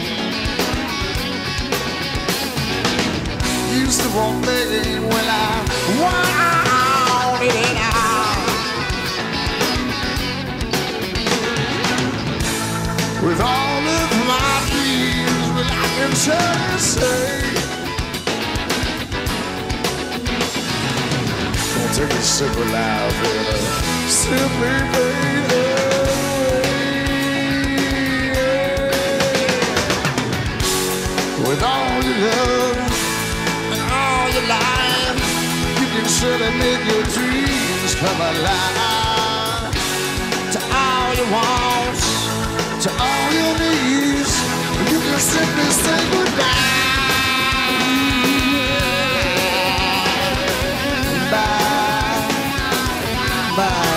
Used to want me when I wanted it all. With all of my dreams, well, I can surely say, I'll take a sip of life, baby. Simply, baby. With all your love and all your life, you can surely make your dreams come alive. To all your wants, to all your needs, you can simply say goodbye. Bye, bye.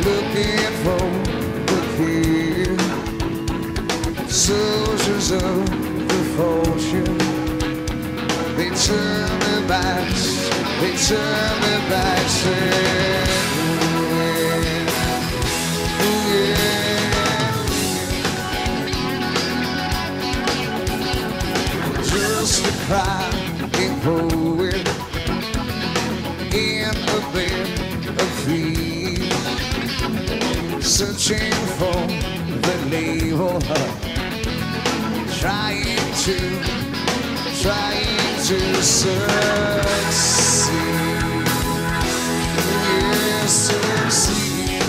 looking for the key. Soldiers of the fortune, they turn their backs, they turn their backs, and just a crying poet in a bed of feet, searching for the label, trying to, trying to succeed, yes, succeed.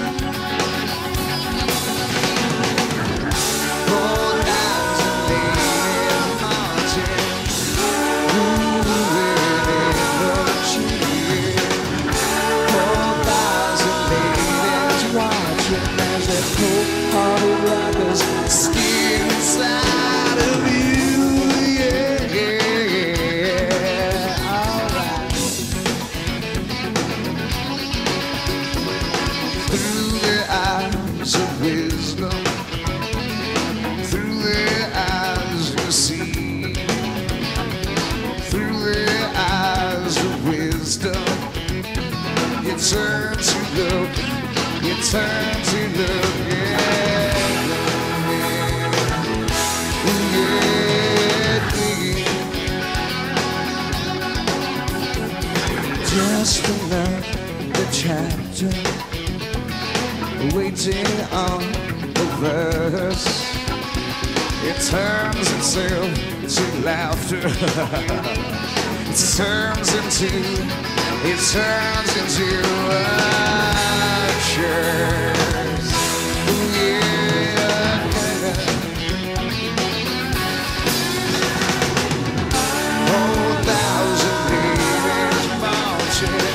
For lives and days marching through the cheer. For lives and days watching as that cold-hearted rockers steal inside of you, yeah, yeah, yeah, alright. Through their eyes of wisdom, through their eyes you see, through their eyes of wisdom, you turn to look, you turn to look, yeah. Just another chapter, waiting on the verse. It turns itself to laughter. It turns into, it turns into raptures. Yeah. Oh, thousand babies marching.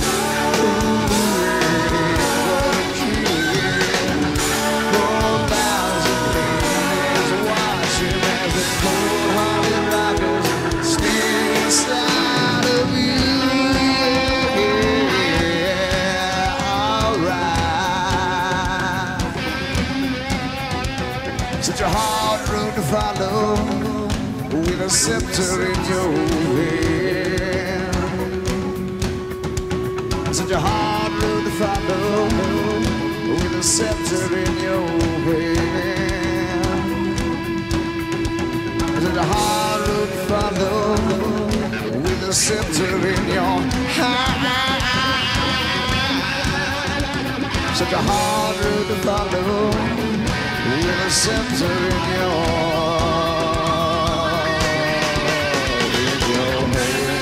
Such a hard road to follow, with a scepter in your hand. Such a hard road to follow, with a scepter in your hand. Such a hard road to follow, with a scepter in your hand. Such a hard road to follow, with a scepter in your, in your hand.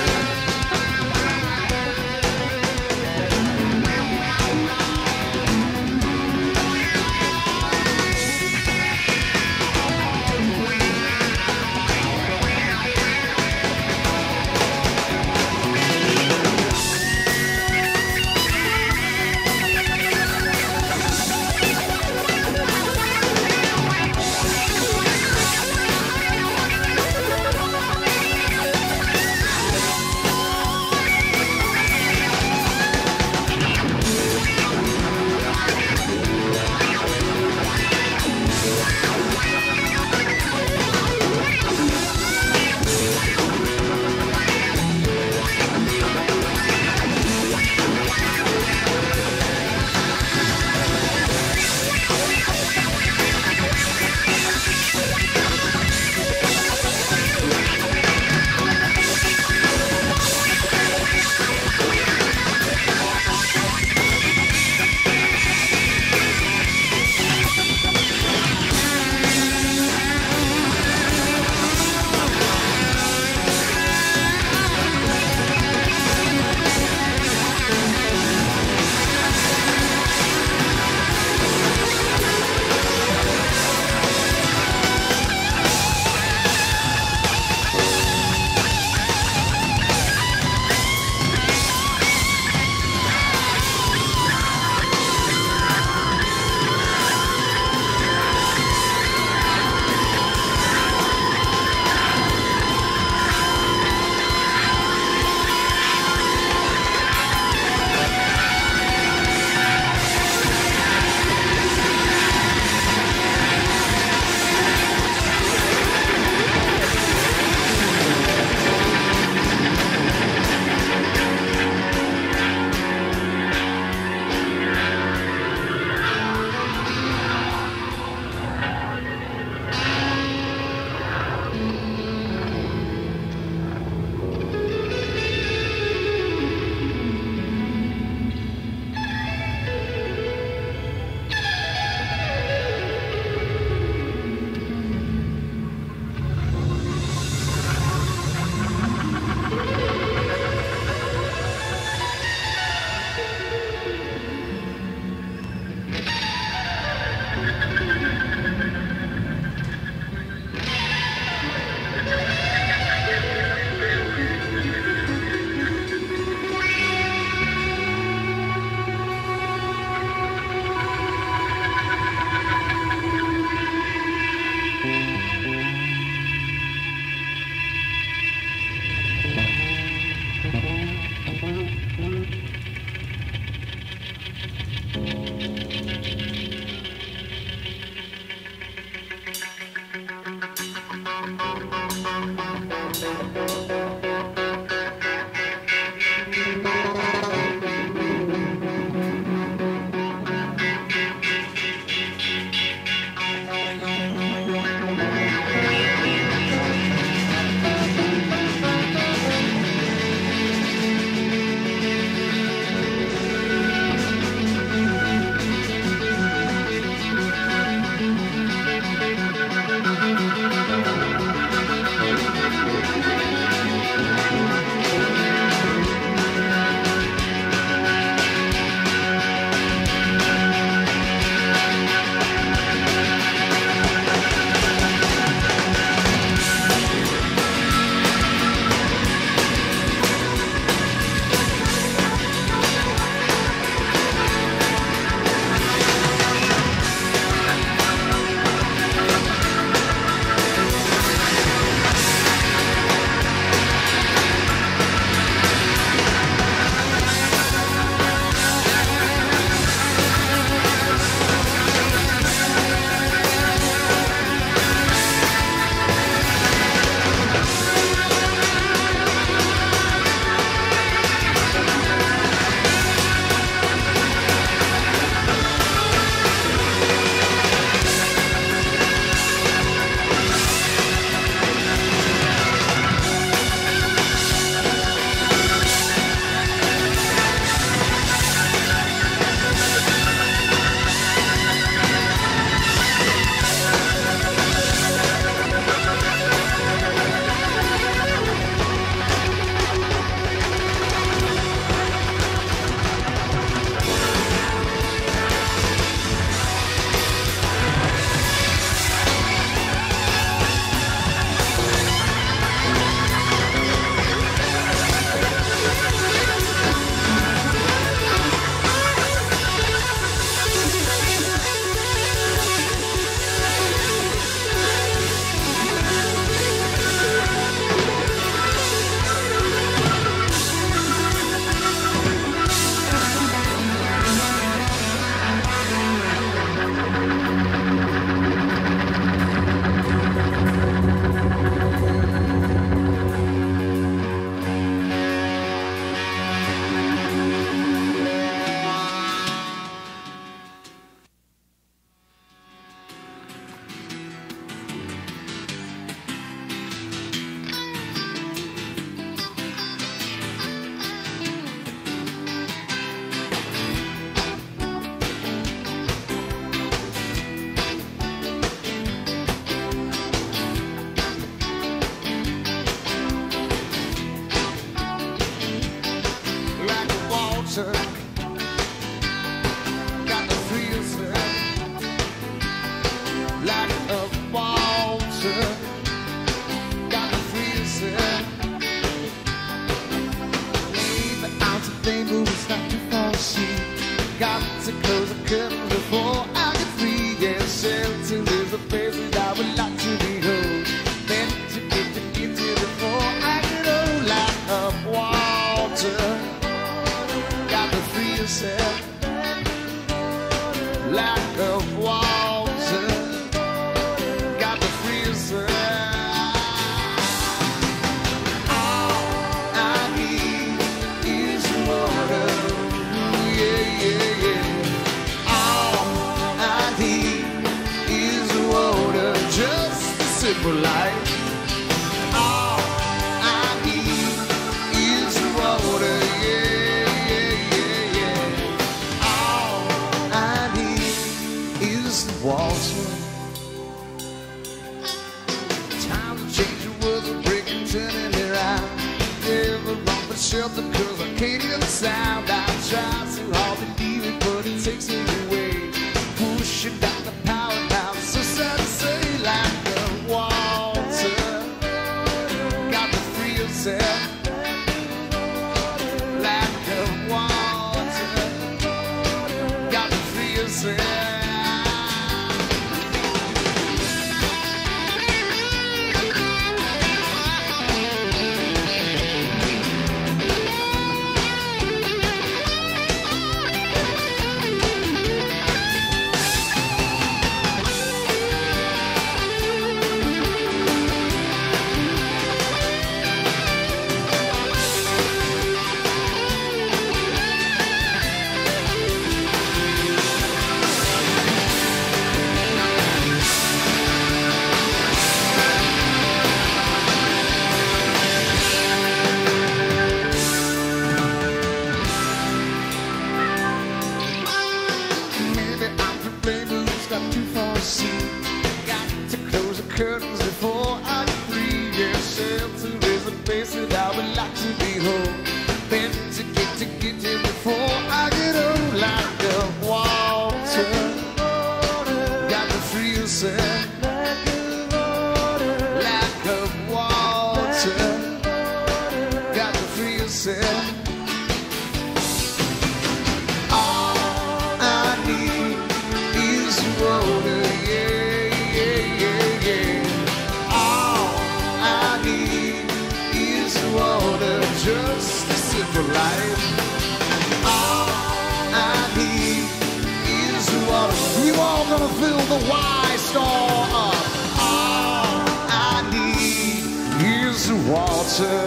for life. All I need is water. You all gonna fill the Y star up. All I need is water.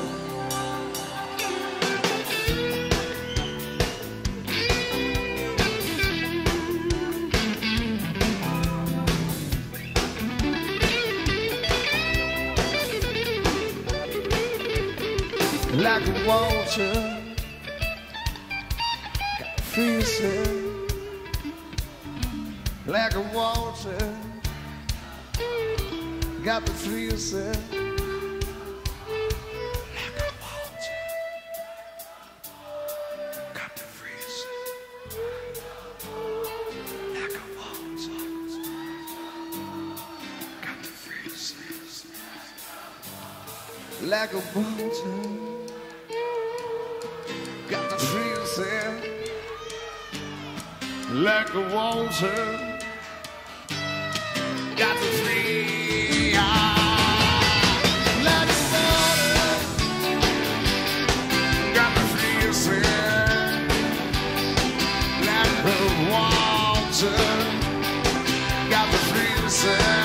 Like a water, got the freezing. Like a water, got the freezing. Like a water, got the freezing. Like a water, got the freezing. Like a water. Got the freezing like a water. Got the free like a water. Got the freezing like a water. Got the freezing.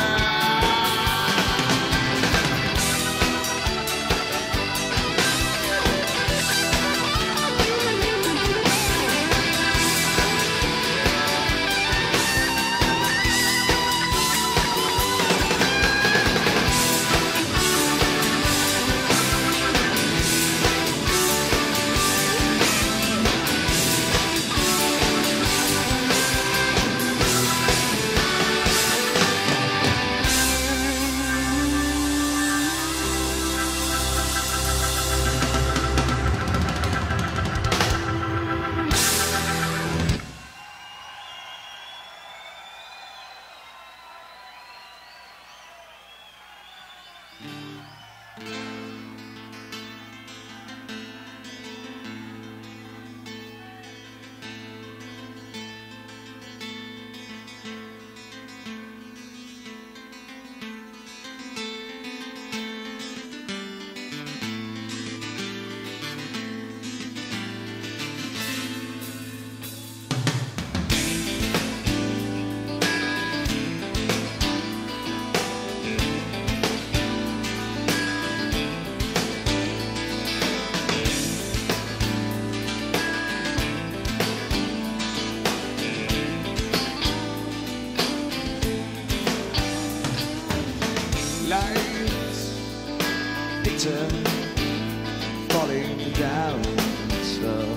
Falling down slow.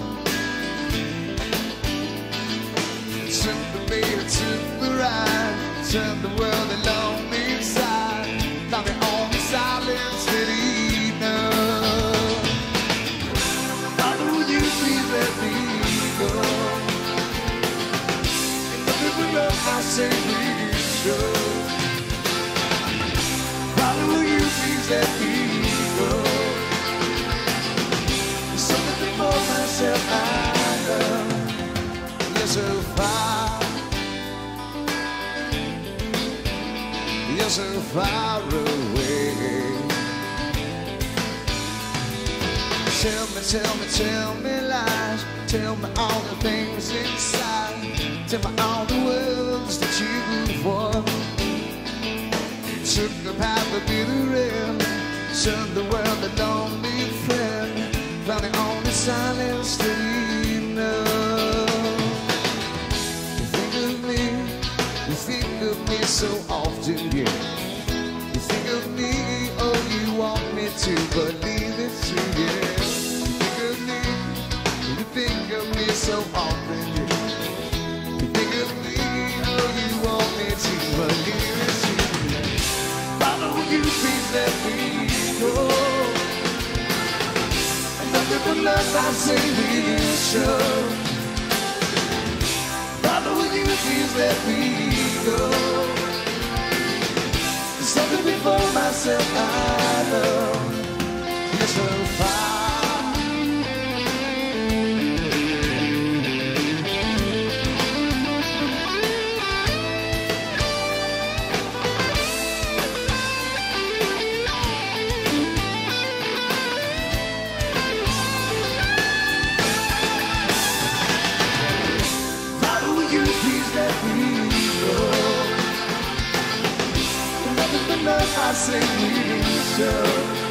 Took the beat, took the ride, turned the world along inside. Found the only silence that he knows. Father, would you please let me go? Nothing but love, I say please show. Father, will you please let me go? Myself, I love. You're so far, you're so far away. Tell me, tell me, tell me lies. Tell me all the things inside. Tell me all the words that you've won. Took the path of bitter end, turned the world a lonely friend. Found the only silence that you know. You think of me, you think of me so often, yeah. You think of me, oh, you want me to believe it's true, yeah. You think of me, you think of me so often, yeah. You think of me, oh, you want me to believe it's true, yeah. Father, will you please let me go? Nothing but love, I say we show. Father, will you please let me go? Something before myself, I know. You're so far. my signature.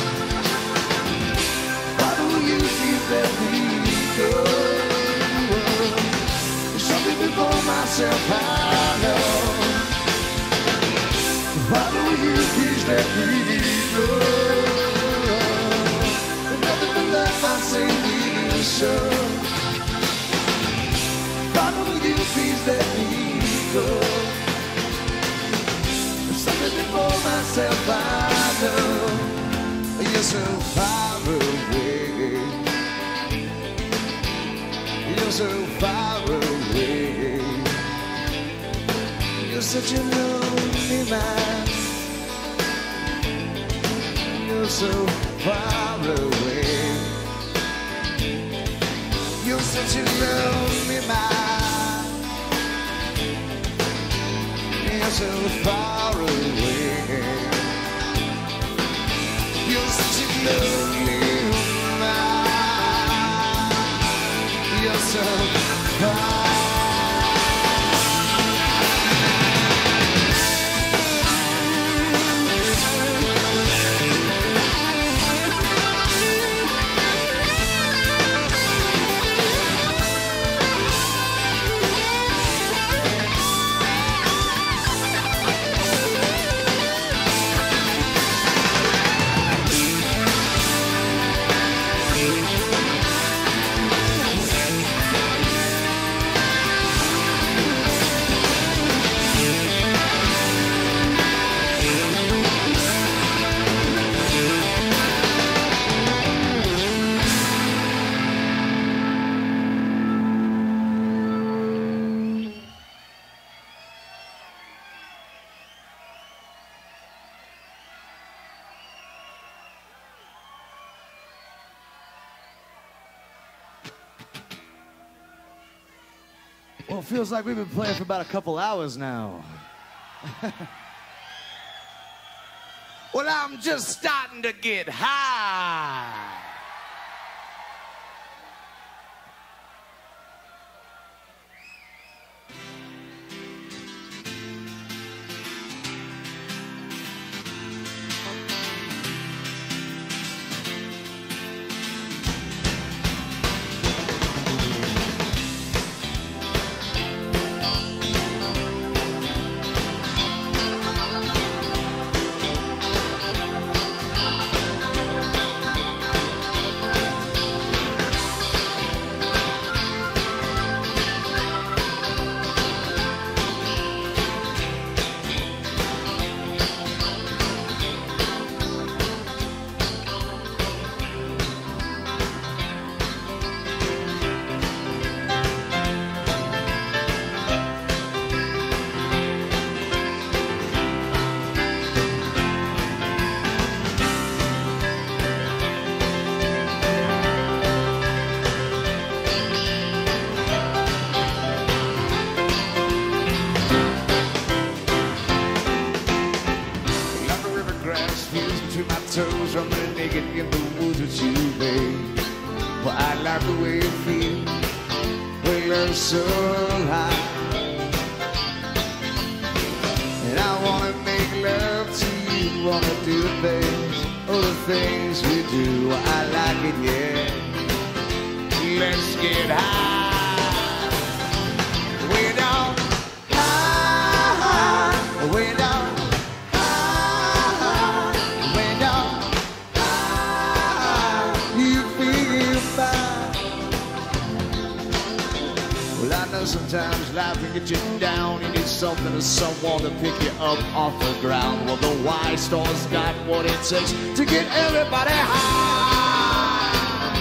Why do you keep that go? Something before myself, I know. Why do you please let me go? Nothing but love, my signature. Why do you please let me go? Something before myself, I know. You're so far away. You're so far away. You're such a lonely man. You're so far away. You're such a lonely man. You're so far away. You're such a lonely man. You're so far. Well, it feels like we've been playing for about a couple hours now. Well, I'm just starting to get high. Toes running naked in the woods with you, babe. Well, I like the way you feel when you're so high. And I wanna make love to you, wanna do the things, oh, the things we do. Well, I like it, yeah. Let's get high. Way down, high, high, way down. Sometimes life can get you down. You need something or someone to pick you up off the ground. Well, the White Star's got what it takes to get everybody high.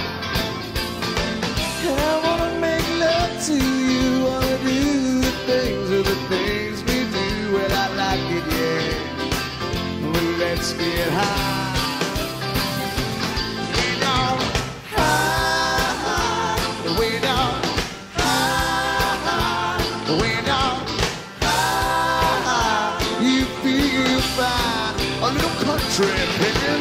And I wanna make love to you, wanna do the things of the things we do. Well, I like it, yeah. Well, let's get high. Way down, high, high, way down. Way down, high, high, you feel fine. A little country picking.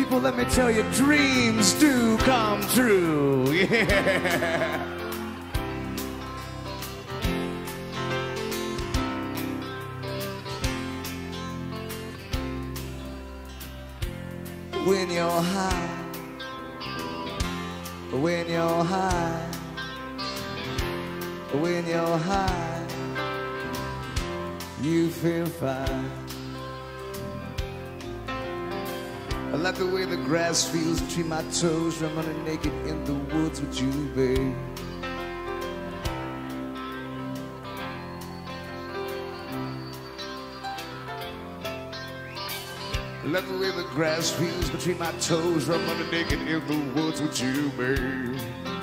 people, let me tell you, dreams do come true. Yeah. When you're high, when you're high, when you're high, you feel fine. I like the way the grass feels between my toes. I'm running naked in the woods with you, babe. I like the way the grass feels between my toes. I'm running naked in the woods with you, babe.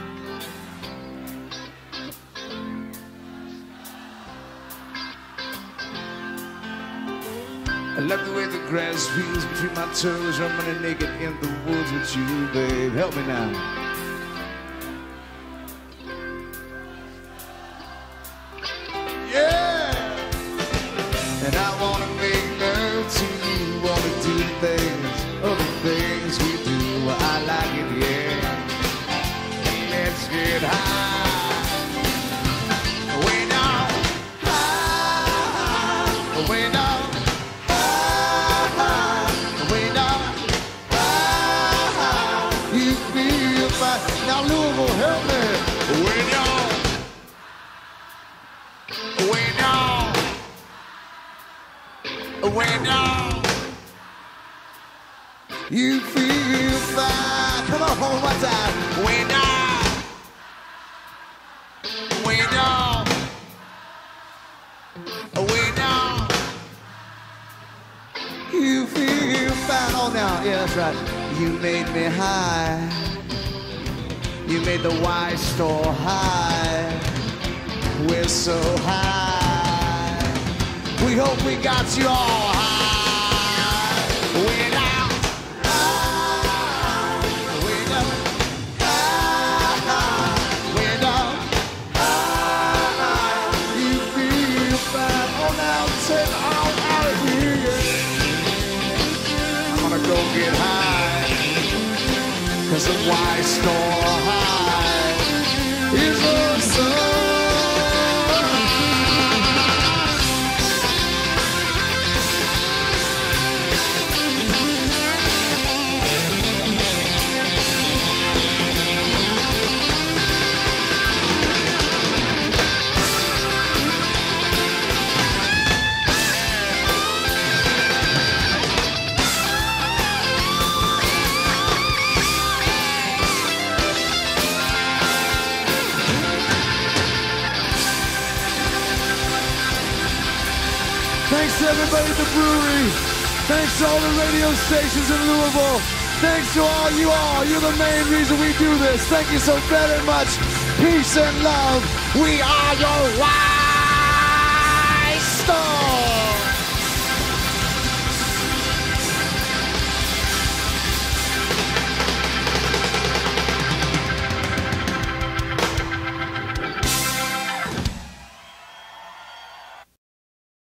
I love the way the grass feels between my toes. I'm running naked in the woods with you, babe. Help me now. Yeah! And I wanna make love to you. Wanna do things, other things we do. I like it, yeah. Let's get high. Way down, high, way down. Now Louisville, help me. When y'all, when y'all, when y'all, you feel fine. Come on, one more time. When y'all, when y'all, when y'all, you feel fine. Oh, now, yeah, that's right. You made me high. You made the Y store high. We're so high. We hope we got you all high. We're down, high. We're down, high. We're down, high. You feel fine. Oh, now take out out of here. I'm gonna go get high. Cause the Y store high is awesome. Thanks to everybody at the brewery. Thanks to all the radio stations in Louisville. Thanks to all you all. You're the main reason we do this. Thank you so very much. Peace and love. We are your Y Star.